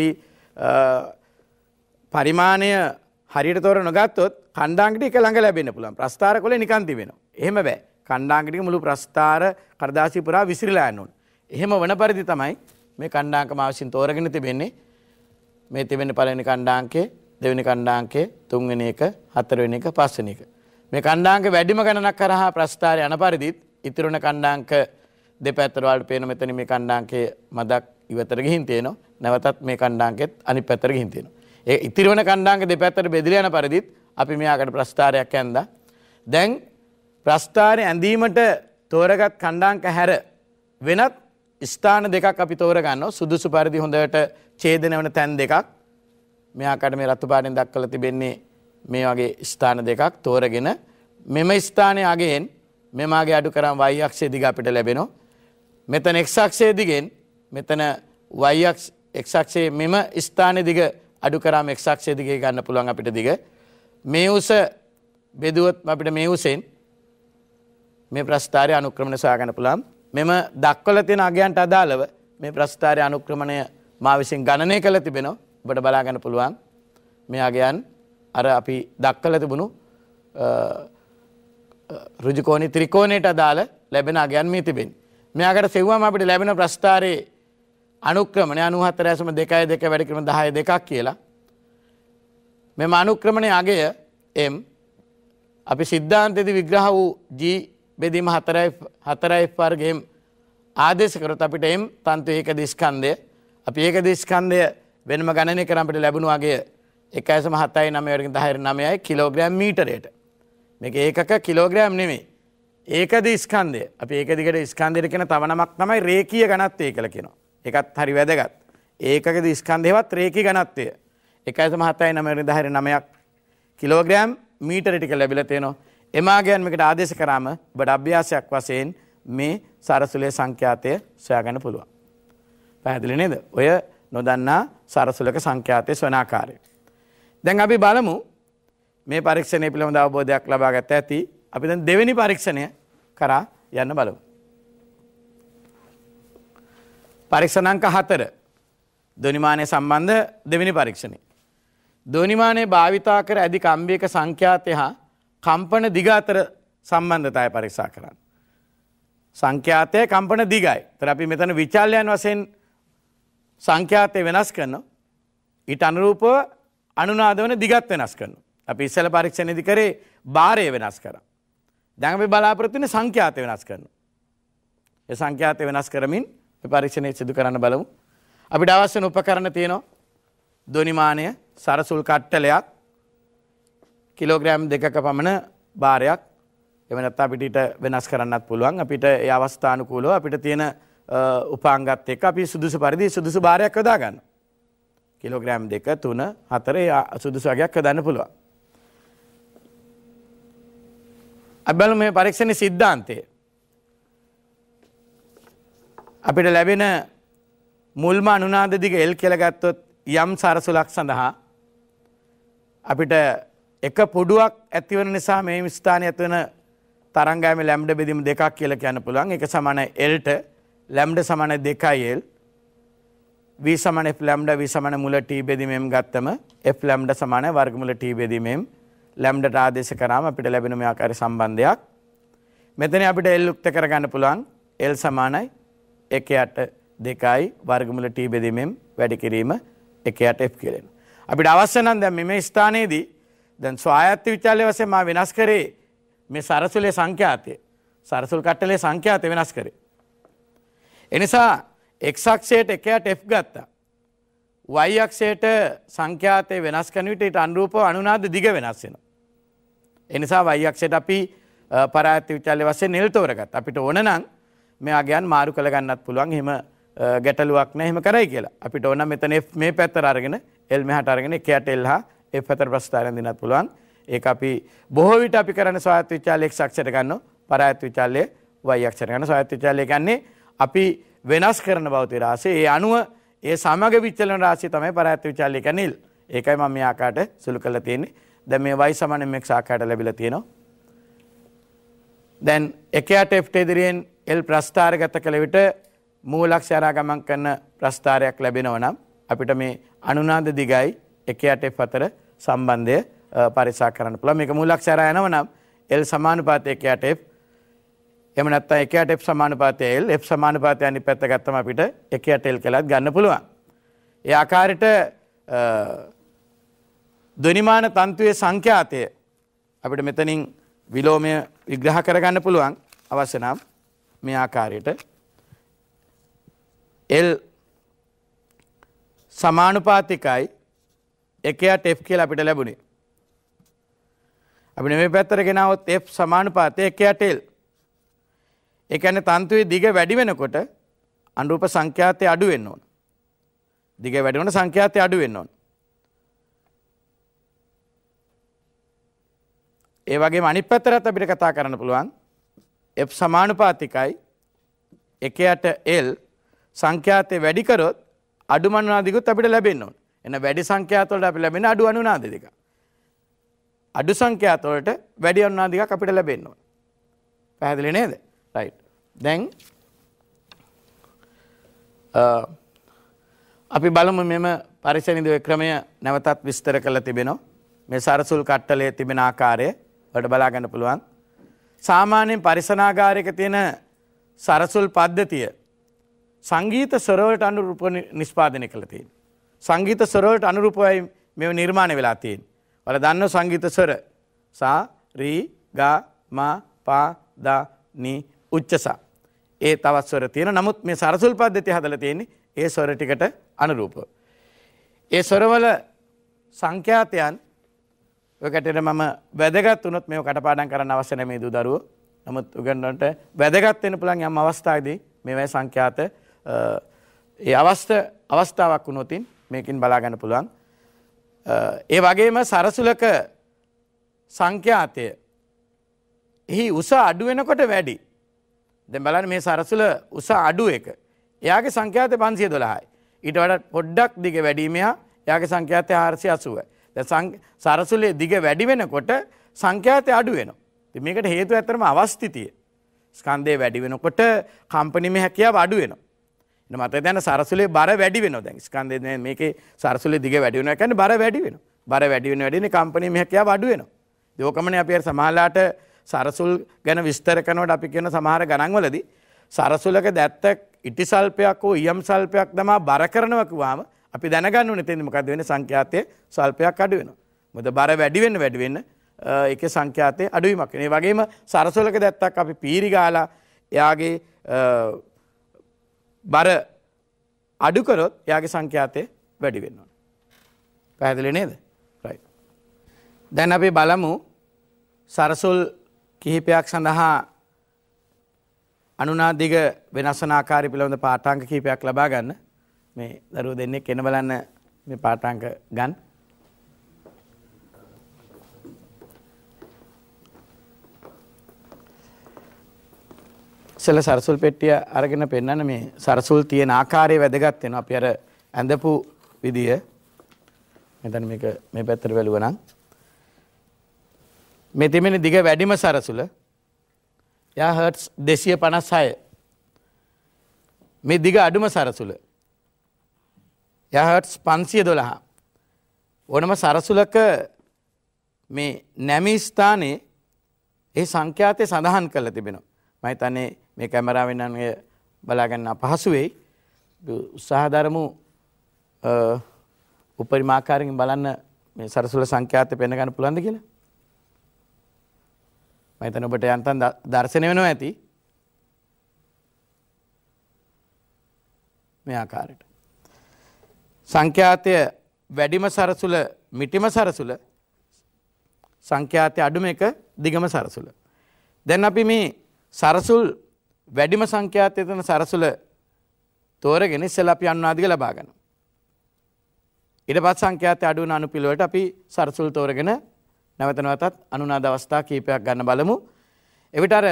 පරිමාණය හරියට තෝර නොගත්තොත් ඛණ්ඩාංක ටික ළඟ ලැබෙන්න පුළුවන්. ප්‍රස්ථාර කොලේ නිකන් තිබෙනවා. එහෙම බෑ. ඛණ්ඩාංක ටික මුළු ප්‍රස්ථාර කඩදාසිය පුරා විසිරලා යන්න ඕන. එහෙම වන පරිදි තමයි මේ ඛණ්ඩාංක මාවසින් තෝරගෙන තිබෙන්නේ. මේ තිබෙන පළවෙනි ඛණ්ඩාංකය, දෙවෙනි ඛණ්ඩාංකය, තුන්වෙනි එක, හතරවෙනි එක, පස්වෙනි එක. මේ ඛණ්ඩාංක වැඩිම ගණනක් කරහා ප්‍රස්ථාරය යන පරිදිත් ඉතිරුණ ඛණ්ඩාංක දෙපැත්තට වලට පේන මෙතන මේ ඛණ්ඩාංකයේ මදක් ඉවතට ගිහින් තියෙනවා. නැවතත් මේ ඛණ්ඩාංකෙත් අනිත් පැත්තට ගිහින් තියෙනවා. ඒ ඉතිරවන ඛණ්ඩාංක දෙපැත්තට බෙදලා යන පරිදිත් අපි මෙයාකට ප්‍රස්ථාරයක් ඇඳා. දැන් ප්‍රස්ථාරය ඇඳීමට තෝරගත් ඛණ්ඩාංක හැර වෙනත් ස්ථාන දෙකක් අපි තෝර ගන්නවා. සුදුසු පරිදි හොඳට ඡේදන වන තැන් දෙකක්. මෙයාකට මේ රතු පාටින් දක්වලා තිබෙන්නේ මේ වගේ ස්ථාන දෙකක් තෝරගෙන මෙම ස්ථානයේ අගයෙන් මෙමාගේ අඩු කරන් y අක්ෂයේ දිග අපිට ලැබෙනවා. මෙතන x අක්ෂයේ දිගෙන් මෙතන y x අක්ෂයේ මෙම ස්ථානයේ දිග අඩු කරාම x අක්ෂයේ දිගේ ගන්න පුළුවන් අපිට දිග. මේ උස බෙදුවොත් අපිට මේ උසෙන් මේ ප්‍රස්ථාරය අනුක්‍රමණය සොයා ගන්න පුළුවන්. මෙම දක්වලා තියෙන අගයන්ට අදාළව මේ ප්‍රස්ථාරය අනුක්‍රමණය මා විසින් ගණනය කළ තිබෙනවා. ඔබට බලා ගන්න පුළුවන් මේ අගයන් අර අපි දක්වලා තිබුණු ඍජුකෝණී ත්‍රිකෝණයට අදාළ ලැබෙන අගයන් මේ තිබෙන්නේ. මෙයාකට සෙව්වම අපිට ලැබෙන ප්‍රස්ථාරයේ අනුක්‍රමණය 94.22 වැඩි කිරීම 10.2ක් කියලා. මෙම අනුක්‍රමණයේ අගය m අපි සිද්ධාන්තයේදී විග්‍රහ වූ g බෙදීම 4f වර්ගයෙන් ආදේශ කරොත් අපිට m තන්තු ඒකද ස්කන්ධය අපි ඒකද ස්කන්ධය වෙනම ගණනය කරන් අපිට ලැබුණු වගේ 1.79 වලින් 10.9යි කිලෝග්‍රෑම් මීටරයට. මේක ඒකක කිලෝග්‍රෑම් නෙමෙයි. ඒකද ස්කන්ධය. අපි ඒක දිගට ස්කන්ධයට කියන තව නමක් තමයි රේඛීය ඝනත්වය කියලා කියනවා. ඒකත් හරි වැදගත්. ඒකකද ස්කන්ධයවත් රේඛී ඝනත්වය. 1.79 වලින් 10.9ක් කිලෝග්‍රෑම් මීටරයට කියලා ලැබිලා තියෙනවා. එමාගයන් මේකට ආදේශ කරාම ඔබට අභ්‍යාසයක් වශයෙන් මේ සරසුලේ සංඛ්‍යාතය සොයාගන්න පුළුවන්. පැහැදිලි නේද? ඔය නොදන්නා සරසුලක සංඛ්‍යාතයේ සොයන ආකාරය. දැන් අපි බලමු මේ පරීක්ෂණය පිළිබඳ අවබෝධයක් ලබා ගත ඇති. අපි දැන් දෙවෙනි පරීක්ෂණය කරා යන්න බලමු. පරීක්ෂණාංක 4 ධ්වනිමානය සම්බන්ධ දෙවෙනි පරීක්ෂණය. ධ්වනිමානයේ භාවිතා කර ඇති කම්බියක සංඛ්‍යාතය හා කම්පන දිග අතර සම්බන්ධතාවය පරීක්ෂා කරන්න. සංඛ්‍යාතය කම්පන දිගයි. ඒතර අපි මෙතන විචල්‍යයන් වශයෙන් සංඛ්‍යාතය වෙනස් කරනවා. ඊට අනුරූපව අනුනාද වන දිගත් වෙනස් කරනවා. අපි ඉස්සෙල්ලා පරීක්ෂණයේදී කරේ භාරය වෙනස් කරා. දැන් අපි බලාපොරොත්තු වෙන්නේ සංඛ්‍යාතය වෙනස් කරනවා. ඒ සංඛ්‍යාතය වෙනස් කරමින් මේ පරීක්ෂණය සිදු කරන්න බලමු. අපිට අවශ්‍ය වෙන උපකරණ තියෙනවා. ධ්වනිමානය සරසුල් කට්ටලයක් කිලෝග්‍රෑම් 2ක පමණ භාරයක්. එහෙම නැත්නම් අපිට ඊට වෙනස් කරන්නත් පුළුවන්. අපිට ඒ අවස්ථානුකූලව අපිට තියෙන උපාංගත් එක්ක අපි සුදුසු පරිදි සුදුසු භාරයක් යොදා ගන්න. කිලෝග්‍රෑම් 2, 3, 4 සුදුසු වර්ගයක් යොදන්න පුළුවන්. අපි බලමු මේ පරීක්ෂණයේ સિદ્ધාන්තය. අපිට ලැබෙන මුල්ම අනුනාද දිග L කියලා ගත්තොත් යම් සරසුලක් සඳහා අපිට එක පුඩුවක් ඇතිවන නිසා මේ ස්ථානයේ ඇතිවන තරංගායම ලැම්ඩා බෙදීම 2ක් කියලා කියන්න පුළුවන්. ඒක සමානයි L ට ලැම්ඩා සමානයි 2L. V සමාන F ලැම්ඩා V සමාන මුල T බෙදීම M ගත්තම F ලැම්ඩා සමානයි වර්ගමූල T බෙදීම M. ලැම්ඩාට ආදේශ කරාම අපිට ලැබෙන මේ ආකාරي සම්බන්ධයක්. මෙතන අපිට L යුක්ත කරගන්න පුළුවන්. L සමානයි 1/2යි වර්ගමූල T බෙදීම M වැඩි කිරීම 1/F කියලා එනවා. අපිට අවශ්‍ය නම් දැන් මේ ස්ථානයේදී දැන් ස්වායත්ත විචල්‍ය වශයෙන් මා වෙනස් කරේ මේ සරසුලේ සංඛ්‍යාතය. සරසුල් කට්ටලේ සංඛ්‍යාතය වෙනස් කරේ. එනිසා x අක්ෂයට 1/F ගත්තා. y අක්ෂයට සංඛ්‍යාතය වෙනස් කරන විට ඊට අනුරූපව අනුනාද දිග වෙනස් වෙනවා. එනිසා y අක්ෂයට අපි පරායත්ත විචල්‍ය වශයෙන් L තෝරගත්තා. අපිට ඕන නම් මේ අගයන් මාරු කළ ගන්නත් පුළුවන්. එහෙම ගැටලුවක් නැහැ. එහෙම කරයි කියලා. අපිට ඕන නම් මෙතන F මේ පැත්තට අරගෙන L මෙහාට අරගෙන 1/L හා F අතර ප්‍රස්ථාරයෙන් දෙන්නත් පුළුවන්. ඒක අපි බොහෝ විට අපි කරන්නේ ස්වායත්ත විචල්‍ය x අක්ෂයට ගන්නවා. පරායත්ත විචල්‍ය y අක්ෂයට ගන්නවා. ස්වායත්ත විචල්‍ය කියන්නේ අපි වෙනස් කරන භෞතික රාශිය. ඒ අණුව ඒ සමග විචලන රාශිය තමයි පරායත්ත විචල්‍ය කියන්නේ. ඒකයි මම මේ ආකාරයට සුළු කරලා තියෙන්නේ. දැන් මේ y සමාන mx ආකාරයට ලැබිලා තියෙනවා. දැන් 1/F ඉදිරියෙන් L ප්‍රස්ථාරගත කළ විට මූලක්ෂය හරහා ගමන් කරන ප්‍රස්ථාරයක් ලැබෙනවා නම් අපිට මේ අනුනාද දිගයි 1/F අතර සම්බන්ධය පරික්ෂා කරන්න පුළුවන්. මේක මූලක්ෂය හරහා යනවා නම් L සමානුපාතය 1/F. එහෙම නැත්නම් 1/F සමානුපාතය L, F සමානුපාතය අනිත් පැත්ත ගත්තම අපිට 1/L කියලාත් ගන්න පුළුවන්. ඒ ආකාරයට ධ්වනිමාන තන්තුවේ සංඛ්‍යාතය අපිට මෙතනින් විලෝමය විග්‍රහ කරගන්න පුළුවන්. අවශ්‍ය නම් මේ ආකාරයට L සමානුපාතිකයි 1/F කියලා අපිට ලැබුණේ. අපි මේ පැත්තට ගෙනාවොත් F සමානුපාතය 1/L. ඒ කියන්නේ තන්තුවේ දිග වැඩි වෙනකොට අනුරූප සංඛ්‍යාතය අඩු වෙන්න ඕන. දිග වැඩි වෙන සංඛ්‍යාතය අඩු වෙන්න ඕන. ඒ වගේම අනිත් පැත්තට අපිට කතා කරන්න පුළුවන් F සමානුපාතිකයි 1/L සංඛ්‍යාතය වැඩි කරොත් අඩු අනුනාදිකුත් අපිට ලැබෙන්න ඕන. එන වැඩි සංඛ්‍යාත වලට අපිට ලැබෙන අඩු අනුනාද දෙක. අඩු සංඛ්‍යාත වලට වැඩි අනුනාදිකක් අපිට ලැබෙන්න ඕන. පැහැදිලි නේද? රයිට්. දැන් අපි බලමු මෙම පරිසනික ක්‍රමය නැවතත් විස්තර කරලා තිබෙනවා. මේ සරසුල් කට්ටලයේ තිබෙන ආකාරය වලට බලා ගන්න පුළුවන්. සාමාන්‍යයෙන් පරිසනාගාරයක තියෙන සරසුල් පද්ධතිය සංගීත ස්වර වලට අනුරූපව නිෂ්පාදනය කළා තියෙනවා. සංගීත ස්වර වලට අනුරූපවයි මේව නිර්මාණය වෙලා තියෙන්නේ. ඔයාලා දන්නව සංගීත ස්වර සා රී ගා මා පා දා නි උච්චසා. ඒ තවත් ස්වර තියෙනවා. නමුත් මේ සරසුල් පද්ධතිය හදලා තියෙන්නේ ඒ ස්වර ටිකට අනුරූපව. ඒ ස්වරවල සංඛ්‍යාතයන් ඔකට මම වැදගත් වුණොත් මේව කටපාඩම් කරන්න අවශ්‍ය නැහැ මේ දූ දරුවෝ. නමුත් උගන්වන්නට වැදගත් වෙන්න පුළුවන් යම් අවස්ථාවකදී මේවැයි සංඛ්‍යාත ඒ අවස්ථාවක් වුණොතින් මේකෙන් බලා ගන්න පුළුවන්. ඒ වගේම සරසුලක සංඛ්‍යාතය එහි උස අඩු වෙනකොට වැඩි. දැන් බලන්න මේ සරසුල උස අඩු එක. එයාගේ සංඛ්‍යාතය 512යි. ඊට වඩා පොඩ්ඩක් දිග වැඩි මෙහා එයාගේ සංඛ්‍යාතය 480යි. දැන් සරසුලේ දිග වැඩි වෙනකොට සංඛ්‍යාතය අඩු වෙනවා. ඉතින් මේකට හේතුව ඇත්තටම අවස්ථිතිය. ස්කන්ධය වැඩි වෙනකොට කම්පණීමේ හැකියාව අඩු වෙනවා. ඉතින් මත දැන් සරසුලේ බර වැඩි වෙනවා. දැන් ස්කන්ධයේ මේකේ සරසුලේ දිග වැඩි වෙනවා කියන්නේ බර වැඩි වෙනවා. බර වැඩි වෙන කම්පණීමේ හැකියාව අඩු වෙනවා. ඒකමනේ අපි අර සමහරලාට සරසුල් ගැන විස්තර කරනකොට අපි කියන සමහර ගණන්වලදී සරසුලක දැත්ත ඉටි සල්පයක් හෝ ඉයම් සල්පයක් තමා බර කරනවා කිව්වම අපි දැනගන්න ඕනේ එතෙන්ද මොකද්ද වෙන්නේ සංඛ්‍යාතයේ සල්පයක් අඩු වෙනවා. මොකද බර වැඩි වෙන්න ඒකේ සංඛ්‍යාතයේ අඩුවීමක් වෙනවා. ඒ වගේම සරසුලක දැත්තක් අපි පීරි ගාලා එයාගේ බර අඩු කරොත් එයාගේ සංඛ්‍යාතය වැඩි වෙන්න ඕනේ. පැහැදිලි නේද? right. දැන් අපි බලමු සරසුල් කිහිපයක් සඳහා අනුනාදිග වෙනස් වන ආකාරය පිළිබඳ පාඨාංක කිහිපයක් ලබා ගන්න. මේ දරුවෝ දෙන්නේ කෙන බලන්න මේ පාඨාංක ගන්න. ඉස්සෙල්ලා සරසුල් පෙට්ටිය අරගෙන පෙන්නන්න මේ සරසුල් තියෙන ආකාරය වැදගත් වෙනවා. අපි අර ඇඳපු විදිය මෙතන මේක මේ පැත්තට බැලුවා නම් මේ තිබෙන දිග වැඩිම සරසුල යා හර්ට්ස් 256. මේ දිග අඩුම සරසුල යා හර්ට්ස් 512. ඕනම සරසුලක මේ නැමි ස්ථානයේ ඒ සංඛ්‍යාතය සඳහන් කරලා තිබෙනවා. මම හිතන්නේ මේ කැමරාවෙන් නම් එය බලා ගන්න අපහසු වෙයි. උත්සාහ දරමු උපරිම ආකාරයෙන් බලන්න මේ සරසුල සංඛ්‍යාතය පෙන්න ගන්න පුළුවන්ද කියලා. මම හිතන්නේ ඔබට යන්තම් දර්ශනය වෙනවා ඇති. මේ ආකාරයට. සංඛ්‍යාතය වැඩිම සරසුල මිටිම සරසුල සංඛ්‍යාතය අඩුම එක දිගම සරසුල. දැන් අපි මේ සරසුල් වැඩිම සංඛ්‍යාතය තියෙන සරසුල තෝරගෙන ඉස්සෙල්ලා අපි අනුනාදික ලබා ගන්නවා. ඊට පස්සේ සංඛ්‍යාතය අඩු වෙන අනුපිළිවෙලට අපි සරසුල් තෝරගෙන නැවත නැවතත් අනුනාද අවස්ථා කීපයක් ගන්න බලමු. එවිට අර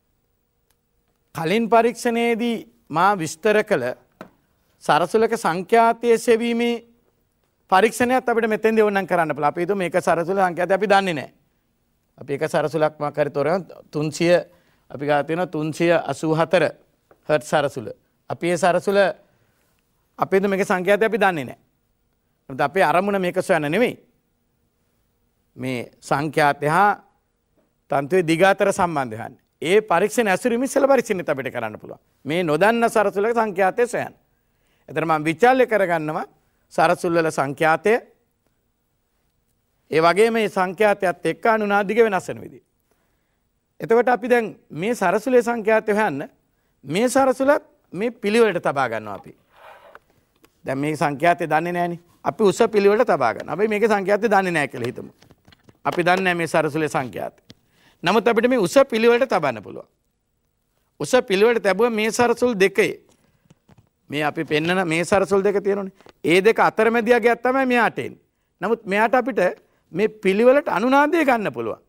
කලින් පරීක්ෂණයේදී මා විස්තර කළ සරසුලක සංඛ්‍යාතයේ සෙවීමේ පරීක්ෂණයක් අපිට මෙතෙන්දී ඕනනම් කරන්න පුළුවන්. අපි හිතුව මේක සරසුල සංඛ්‍යාතය අපි දන්නේ නැහැ. අපි එක සරසුලක් මා කරේ තෝරන 300 අපි ගාව තියෙනවා 384 හර්ට්ස් සරසුල. අපි ඒ සරසුල අපේ මේක සංඛ්‍යාතය අපි දන්නේ නැහැ. මොකද අපේ අරමුණ මේක සොයන්න නෙවෙයි. මේ සංඛ්‍යාතය හා තන්තුවේ දිග අතර සම්බන්ධය හොයන්නේ. ඒ පරීක්ෂණ ඇසුරින් ඉස්සෙල්ලා පරීක්ෂණෙත් අපිට කරන්න පුළුවන්. මේ නොදන්න සරසුලක සංඛ්‍යාතය සොයන්න. එතන මම විචාල්‍ය කරගන්නවා සරසුල් වල සංඛ්‍යාතය. ඒ වගේම මේ සංඛ්‍යාතයත් එක්ක අනුනාදික වෙනස් වෙන විදිහ. එතකොට අපි දැන් මේ සරසුලේ සංඛ්‍යාතය හොයන්න මේ සරසුලත් මේ පිළිවෙලට තබා ගන්නවා අපි. දැන් මේ සංඛ්‍යාතය දන්නේ නැහනේ. අපි උස පිළිවෙලට තබා ගන්නවා. අපි මේකේ සංඛ්‍යාතය දන්නේ නැහැ කියලා හිතමු. අපි දන්නේ නැහැ මේ සරසුලේ සංඛ්‍යාතය. නමුත් අපිට මේ උස පිළිවෙලට තබන්න පුළුවන්. උස පිළිවෙලට තැබුවා මේ සරසුල් දෙකේ. මේ අපි පෙන්නන මේ සරසුල් දෙක තියෙනෝනේ. ඒ දෙක අතරමැදියා ගියක් තමයි මෙයාට එන්නේ. නමුත් මෙයාට අපිට මේ පිළිවෙලට අනුනාදය ගන්න පුළුවන්.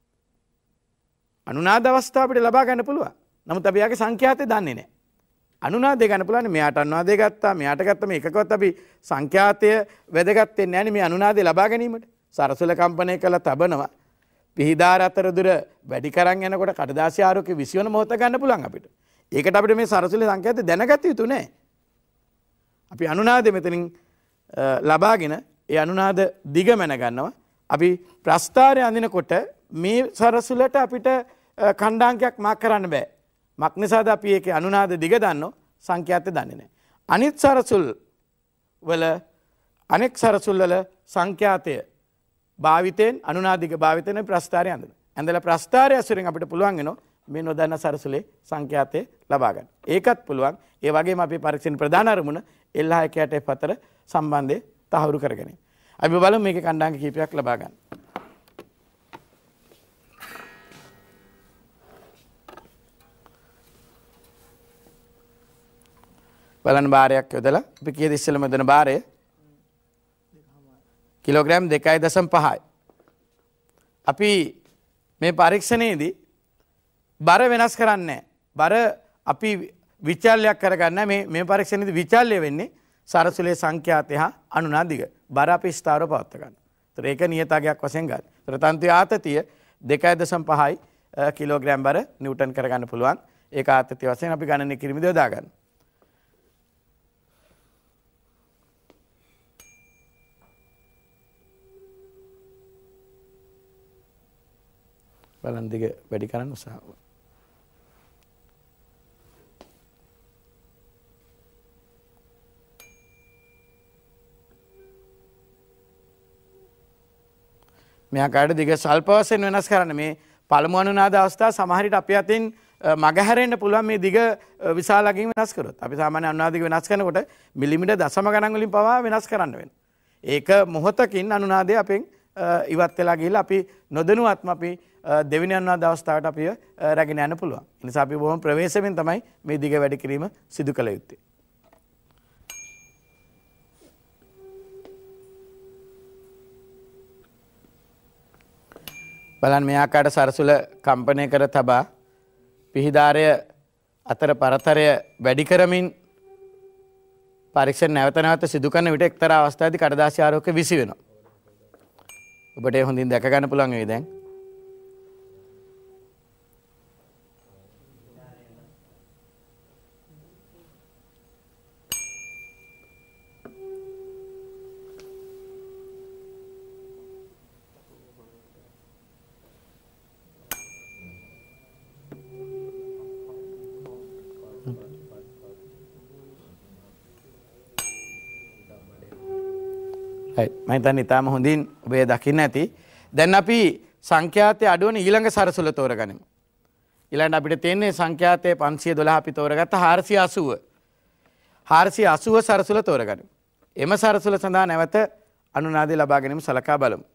අනුනාද අවස්ථාව අපිට ලබා ගන්න පුළුවන්. නමුත් අපි යාගේ සංඛ්‍යාතය දන්නේ නැහැ. අනුනාදය ගන්න පුළුවන්. මෙයාට අනුනාදය ගත්තා, මෙයාට ගත්තා, මේ එකකවත් අපි සංඛ්‍යාතය වැදගත් වෙන්නේ නැහැ මේ අනුනාදය ලබා ගැනීමට. සරසුල කම්පණය කළා තබනවා. පිහිදාර අතර දුර වැඩි කරන් යනකොට කඩදාසි ආරෝකේ 20 වෙන මොහොත ගන්න පුළුවන් අපිට. ඒකට අපිට මේ සරසුලේ සංඛ්‍යාතය දැනගත යුතු නැහැ. අපි අනුනාදය මෙතනින් ලබාගෙන ඒ අනුනාද දිග මැන ගන්නවා. අපි ප්‍රස්ථාරය අඳිනකොට මේ සරසුලට අපිට ඛණ්ඩාංකයක් මාක් කරන්න බෑ. මක් නිසාද අපි ඒකේ අනුනාද දිග දන්නෝ සංඛ්‍යාතය දන්නේ නැහැ. අනිත් සරසුල් වල අනෙක් සරසුල් වල සංඛ්‍යාතය භාවිතයෙන් අනුනාදික භාවිතයෙන් ප්‍රස්ථාරය අඳිනවා. ඇඳලා ප්‍රස්ථාරය ඇසුරෙන් අපිට පුළුවන් වෙනවා මේ නොදන්න සරසුලේ සංඛ්‍යාතය ලබා ගන්න. ඒකත් පුළුවන්. ඒ වගේම අපි පරීක්ෂණ ප්‍රධාන අරමුණ L6 අතර සම්බන්ධය තහවුරු කරගෙන. අපි බලමු මේකේ කණ්ඩායම් කීපයක් ලබා ගන්න. බලන්න භාරයක් යොදලා අපි කීයද ඉස්සෙල්ලම දෙන භාරය කිලෝග්‍රෑම් 2.5යි. අපි මේ පරීක්ෂණයේදී බර වෙනස් කරන්නේ නැහැ. බර අපි විචල්‍යයක් කරගන්න මේ පරීක්ෂණයේදී විචල්‍ය වෙන්නේ සරසුලේ සංඛ්‍යාතය හා අනුනා දිග. බර අපි ස්ථාවරව පවත්වා ගන්න. ඒතර ඒක නියතගයක් වශයෙන් ගන්න. ඒතර තන්තු ආතතිය 2.5යි කිලෝග්‍රෑම් බර නිව්ටන් කරගන්න පුළුවන්. ඒක ආතතිය වශයෙන් අපි ගණනය කිරීමේදී යොදා ගන්න. බලන් දිග වැඩි කරන්න උත්සාහ කරනවා. මේ ආකාරයට දිග සල්ප වශයෙන් වෙනස් කරන්න මේ පළමු අනුනාද අවස්ථාව සමහර විට අපි අතින් මගහැරෙන්න පුළුවන් මේ දිග විශාලකින් වෙනස් කරොත්. අපි සාමාන්‍ය අනුනාද දිග වෙනස් කරනකොට මිලිමීටර් දශම ගණන් වලින් පවා වෙනස් කරන්න වෙනවා. ඒක මොහොතකින් අනුනාදය අපෙන් ඉවත් වෙලා ගිහිල්ලා අපි නොදැනුවත්ම අපි දෙවෙනි අනුනාද අවස්ථාවට අපි රැගෙන යන්න පුළුවන්. ඒ නිසා අපි බොහොම ප්‍රවේශයෙන් තමයි මේ දිග වැඩි කිරීම සිදු කළ යුත්තේ. බලන්න මේ ආකාරයට සරසුල කම්පණය කර තබා පිහිදාරය අතර පරතරය වැඩි කරමින් පරීක්ෂණ නැවත නැවත සිදු කරන විට එක්තරා අවස්ථාවකදී කඩදාසි ආරෝහක විසි වෙනවා. ඔබට ඒ හොඳින් දැක ගන්න පුළුවන් වෙයි දැන්. මම හිතන්නේ ඊටම හොඳින් ඔබේ දකින්න ඇති. දැන් අපි සංඛ්‍යාතයේ අඩුවන ඊළඟ සරසුල තෝරගනිමු. ඊළඟට අපිට තියෙන්නේ සංඛ්‍යාතයේ 512 අපි තෝරගත්ත 480. 480 සරසුල තෝරගනිමු. එම සරසුල සඳහා නැවත අනුනාදය ලබා ගැනීම සලකා බලමු.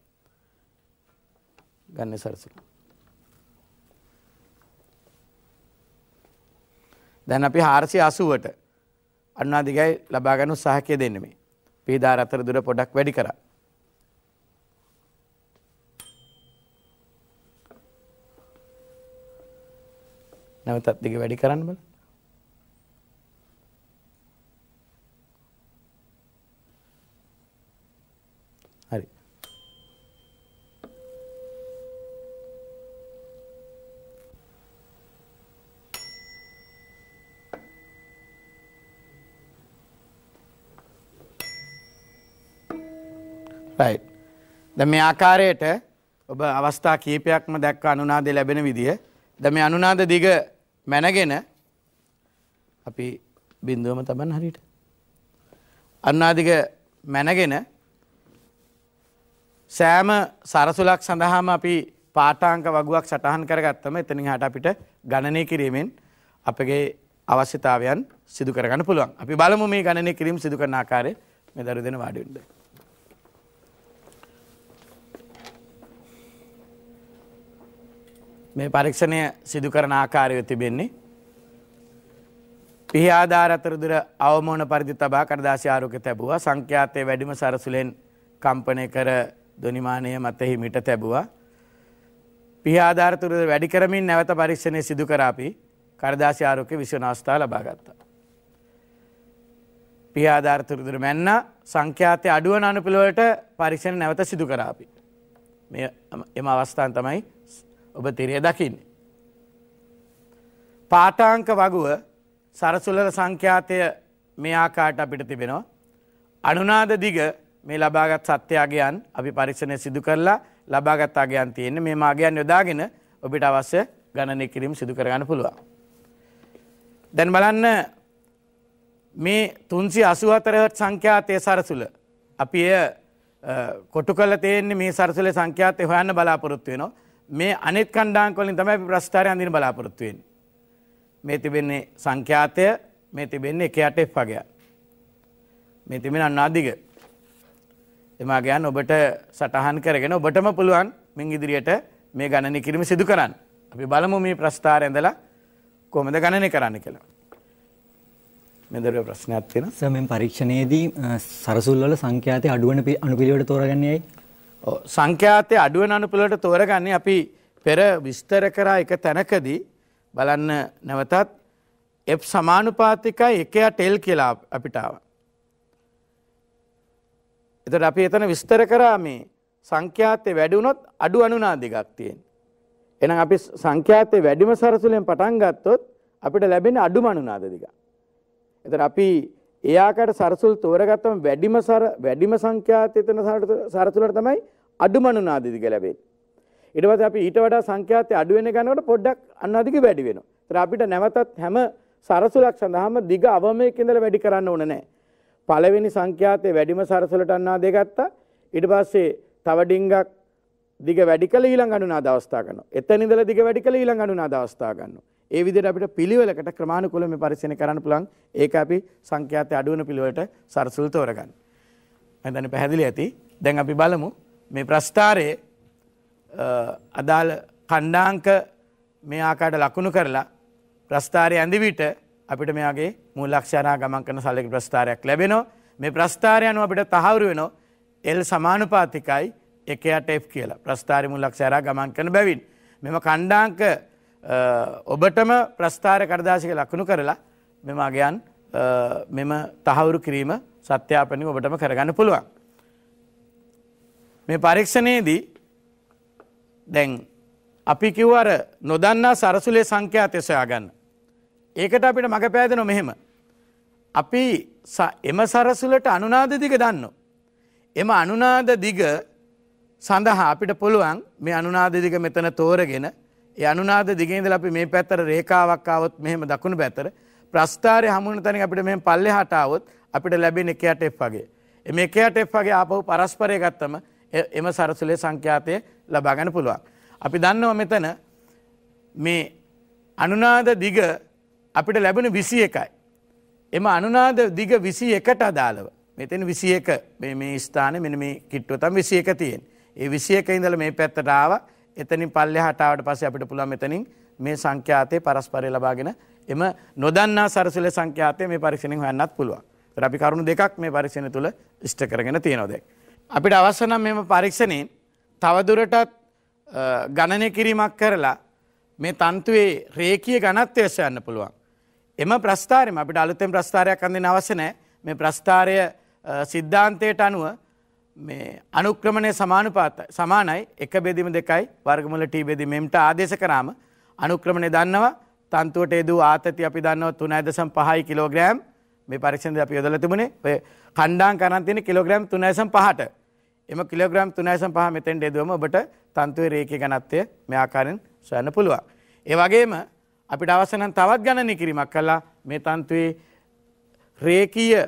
ගන්න සරසුල. දැන් අපි 480ට අනුනාදිකයි ලබා ගන්න උත්සාහකය දෙන්නේ මේ. පිහිදාර අතර දුර පොඩක් වැඩි කරා. නැවතත් දිග වැඩි කරන්න බලන්න. හරි. right. දැන් මේ ආකාරයට ඔබ අවස්ථා කීපයක්ම දැක්ක අනුනාදය ලැබෙන විදිය. දැන් මේ අනුනාද දිග මැනගෙන අපි බිඳුවම තබන්න හරියට. අනුනාදික මැනගෙන සෑම සරසුලක් සඳහාම අපි පාඨාංක වගුවක් සටහන් කරගත්තම එතනින් එහාට අපිට ගණනය කිරීමෙන් අපගේ අවශ්‍යතාවයන් සිදු කරගන්න පුළුවන්. අපි බලමු මේ ගණනය කිරීම සිදු කරන ආකාරය. මේ දරු දෙන වාඩි වෙන්න. මේ පරීක්ෂණය සිදු කරන ආකාරය තිබෙන්නේ පිහි ආධාර අතර දුර අවමෝන පරිදි තබා කඩදාසි ආරෝහක තැබුවා. සංඛ්‍යාතයේ වැඩිම සරසුලෙන් කම්පණය කර ධ්වනිමානය මතෙහි මිට තැබුවා. පිහි ආධාර තුර වැඩි කරමින් නැවත පරීක්ෂණය සිදු කර අපි කඩදාසි ආරෝහක විශ්වන අවස්ථාව ලබා ගත්තා. පිහි ආධාර තුර මැන්න සංඛ්‍යාතයේ අඩුවන අනුපිළිවෙලට පරීක්ෂණ නැවත සිදු කර අපි. මේ එම අවස්ථාවන් තමයි ඔබ තිරය දකින්නේ. පාඨාංක වගුව සරසුලල සංඛ්‍යාතය මේ ආකාරයට අපිට තිබෙනවා. අනුනාද දිග මේ ලබාගත් සත්‍යාගයන් අපි පරීක්ෂණය සිදු කරලා ලබාගත් අගයන් තියෙන්නේ. මේ මාගයන් යොදාගෙන ඔබට අවශ්‍ය ගණනය කිරීම සිදු කරගන්න පුළුවන්. දැන් බලන්න මේ 384 හර්ට් සංඛ්‍යාතයේ සරසුල අපි එය කොටු කරලා තියෙන්නේ මේ සරසුලේ සංඛ්‍යාතය හොයන්න බලාපොරොත්තු වෙනවා. මේ අනෙත් කණ්ඩායම් වලින් තමයි අපි ප්‍රස්ථාරය අඳින්න බලාපොරොත්තු වෙන්නේ. මේ තිබෙන්නේ සංඛ්‍යාතය, මේ තිබෙන්නේ 1/8 වගයක්. මේ තිබෙන අන්නාදිග. එම අගයන් ඔබට සටහන් කරගෙන ඔබටම පුළුවන් මින් ඉදිරියට මේ ගණනය කිරීම සිදු කරන්න. අපි බලමු මේ ප්‍රස්ථාරය ඇඳලා කොහොමද ගණනය කරන්න කියලා. මෙදර ප්‍රශ්නයක් තියෙනවා. සර් මේ පරීක්ෂණයේදී සරසුල් වල සංඛ්‍යාතයේ අඩුවන අනුපිළිවෙලට තෝරගන්නේ ඇයි? ඔව් සංඛ්‍යාතයේ අඩුවන අනුපිළිවෙලට තෝරගන්නේ අපි පෙර විස්තර කරා එක තැනකදී බලන්න නැවතත් f සමානුපාතිකයි 1 l කියලා අපිට ආවා. එතකොට අපි එතන විස්තර කරා මේ සංඛ්‍යාතයේ වැඩි වුණොත් අඩු අනුනාදිකක් තියෙනවා. එහෙනම් අපි සංඛ්‍යාතයේ වැඩිම සරසුලෙන් පටන් ගත්තොත් අපිට ලැබෙන්නේ අඩුම අනුනාද දිග. එතකොට අපි ඒ ආකාරයට සරසුල් තෝරගත්තම වැඩිම සංඛ්‍යාතයේ තන සරසුලට තමයි අඩුම අනුනාද දිග ලැබෙන්නේ. ඊට පස්සේ අපි ඊට වඩා සංඛ්‍යාතයේ අඩු වෙන ගන්නකොට පොඩ්ඩක් අනුනාදික වැඩි වෙනවා. ඒතර අපිට නැවතත් හැම සරසුලක් සඳහාම දිග අවමයක ඉඳලා වැඩි කරන්න ඕන නැහැ. පළවෙනි සංඛ්‍යාතයේ වැඩිම සරසුලට අනුනාදය ගත්තා. ඊට පස්සේ තව ඩිංගක් දිග වැඩි කළ ඊළඟ අනුනාද අවස්ථා ගන්නවා. එතන ඉඳලා දිග වැඩි කළ ඊළඟ අනුනාද අවස්ථා ගන්නවා. ඒ විදිහට අපිට පිළිවෙලකට ක්‍රමානුකූලව මේ පරිශීලනය කරන්න පුළුවන්. ඒක අපි සංඛ්‍යාතයේ අඩු වෙන පිළිවෙලට සරසුල් තෝරගන්න. මම දැන් පැහැදිලි ඇති. දැන් අපි බලමු මේ ප්‍රස්ථාරයේ අදාළ ඛණ්ඩාංක මේ ආකාරයට ලකුණු කරලා ප්‍රස්ථාරයේ ඇඳි විට අපිට මෙයාගේ මූලාක්ෂරා ගමන් කරන සලක ප්‍රස්ථාරයක් ලැබෙනවා. මේ ප්‍රස්ථාරය අනුව අපිට තහවුරු වෙනවා L සමානුපාතිකයි 1 f කියලා. ප්‍රස්ථාරයේ මූලාක්ෂරා ගමන් කරන බැවින් මෙම ඛණ්ඩාංක ඔබටම ප්‍රස්ථාර කඩදාසියක ලකුණු කරලා මෙම අගයන් මෙම තහවුරු කිරීම සත්‍යාපනය ඔබටම කරගන්න පුළුවන්. මේ පරීක්ෂණයේදී දැන් අපි කිව්ව අර නොදන්නා සරසුලේ සංඛ්‍යාතය සොයාගන්න. ඒකට අපිට මග පෑදෙනවා මෙහෙම. අපි එම සරසුලට අනුනාද දිග දන්නවා. එම අනුනාද දිග සඳහා අපිට පුළුවන් මේ අනුනාද දිග මෙතන තෝරගෙන ඒ අනුනාද දිගේ ඉඳලා අපි මේ පැත්තට රේඛාවක් ආවොත් මෙහෙම දකුණු පැත්තට ප්‍රස්ථාරයේ හමු වෙන තැනින් අපිට මෙහෙම පල්ලෙහාට ආවොත් අපිට ලැබෙන්නේ 1 f වගේ. මේ 1 f වගේ ආපහු පරස්පරය ගත්තම එම සරසුලේ සංඛ්‍යාතය ලබා ගන්න පුළුවන්. අපි දන්නවා මෙතන මේ අනුනාද දිග අපිට ලැබෙන 21යි. එම අනුනාද දිග 21ට අදාළව මෙතන 21 මේ ස්ථානේ මෙන්න මේ කිට්ටුව තමයි 21 තියෙන්නේ. ඒ 21 ඉඳලා මේ පැත්තට ආවා. එතනින් පල්ලෙහාට ආවට පස්සේ අපිට පුළුවන් මෙතනින් මේ සංඛ්‍යාතේ පරස්පරය ලබාගෙන එම නොදන්නා සරසුලේ සංඛ්‍යාතය මේ පරීක්ෂණයෙන් හොයන්නත් පුළුවන්. ඒත් අපි කරුණු දෙකක් මේ පරීක්ෂණය තුල ඉෂ්ට කරගෙන තියෙනවා දැන්. අපිට අවශ්‍ය නම් මේ පරීක්ෂණයෙන් තවදුරටත් ගණනය කිරීමක් කරලා මේ තන්තුවේ රේඛීය ඝනත්වය සොයන්න පුළුවන්. එම ප්‍රස්ථාරයම අපිට අලුතෙන් ප්‍රස්ථාරයක් අඳින්න අවශ්‍ය නැහැ. මේ ප්‍රස්ථාරය සිද්ධාන්තයට අනුව මේ අනුක්‍රමණය සමානයි 1/2යි වර්ගමූල t බෙදීම mට ආදේශ කරාම අනුක්‍රමණය දන්නවා තන්තුවට යෙදූ ආතතිය අපි දන්නවා 3.5 කිලෝග්‍රෑම්. මේ පරීක්ෂණයේදී අපි යොදලා තිබුණේ ඔය ඛණ්ඩාංක අරන් තියෙන කිලෝග්‍රෑම් 3.5ට. එම කිලෝග්‍රෑම් 3.5 මෙතෙන් දෙදුවම ඔබට තන්තුවේ රේඛීය ඝනත්වය මේ ආකාරයෙන් සොයන්න පුළුවන්. ඒ වගේම අපිට අවශ්‍ය නම් තවත් ගණනය කිරීමක් කළා මේ තන්තුවේ රේඛීය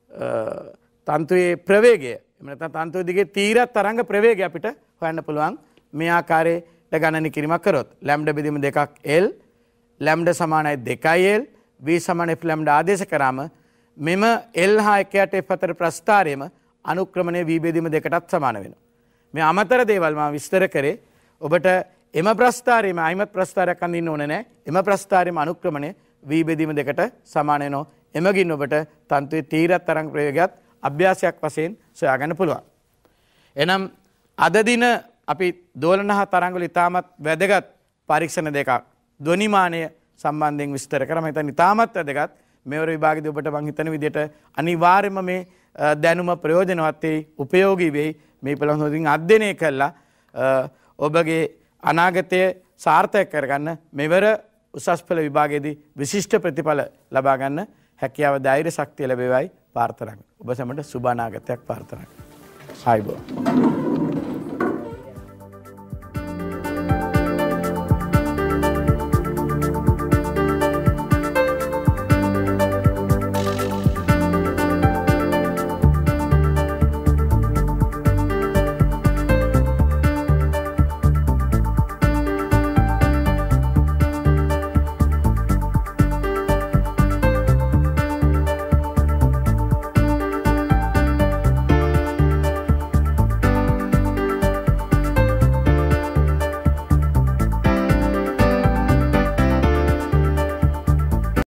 තන්තුවේ ප්‍රවේගය එහෙම නැත්නම් තන්තුවේ දිගේ තීරත් තරංග ප්‍රවේගය අපිට හොයන්න පුළුවන් මේ ආකාරයට ගණනය කිරීමක් කරොත් ලැම්ඩා බෙදීම 2ක් L ලැම්ඩා සමානයි 2L v සමාන f ලැම්ඩා ආදේශ කරාම මෙම L හා 1 f අතර ප්‍රස්ථාරයම අනුක්‍රමණය v බෙදීම 2කටත් සමාන වෙනවා. මේ අමතර දේවල් මම විස්තර කරේ ඔබට එම ප්‍රස්ථාරයේම අයිමත් ප්‍රස්ථාරයක් අඳින්න ඕනේ නැහැ. එම ප්‍රස්ථාරයේම අනුක්‍රමණය v බෙදීම 2කට සමාන වෙනවා. එමගින් ඔබට තන්තුවේ තීරත් තරංග ප්‍රවේගයත් අභ්‍යාසයක් වශයෙන් සොයා ගන්න පුළුවන්. එනම් අද දින අපි දෝලන හා තරංග වල ඉතාමත් වැදගත් පරීක්ෂණ දෙකක් ධ්වනිමානය සම්බන්ධයෙන් විස්තර කරා. මම හිතන්නේ ඉතාමත් වැදගත්. මෙවර විභාගයේදී ඔබට මම හිතන විදිහට අනිවාර්යයෙන්ම මේ දැනුම ප්‍රයෝජනවත් වෙයි, උපයෝගී වෙයි. මේ පිළිබඳව අධ්‍යයනය කළා ඔබගේ අනාගතය සාර්ථක කරගන්න මෙවර උසස් පෙළ විභාගයේදී විශිෂ්ට ප්‍රතිඵල ලබා ගන්න හැකියාව ධෛර්ය ශක්තිය ලැබේවයි ප්‍රාර්ථනා කරනවා. ඔබ සැමට සුබ අනාගතයක් ප්‍රාර්ථනා කරනවා. ආයුබෝවන්.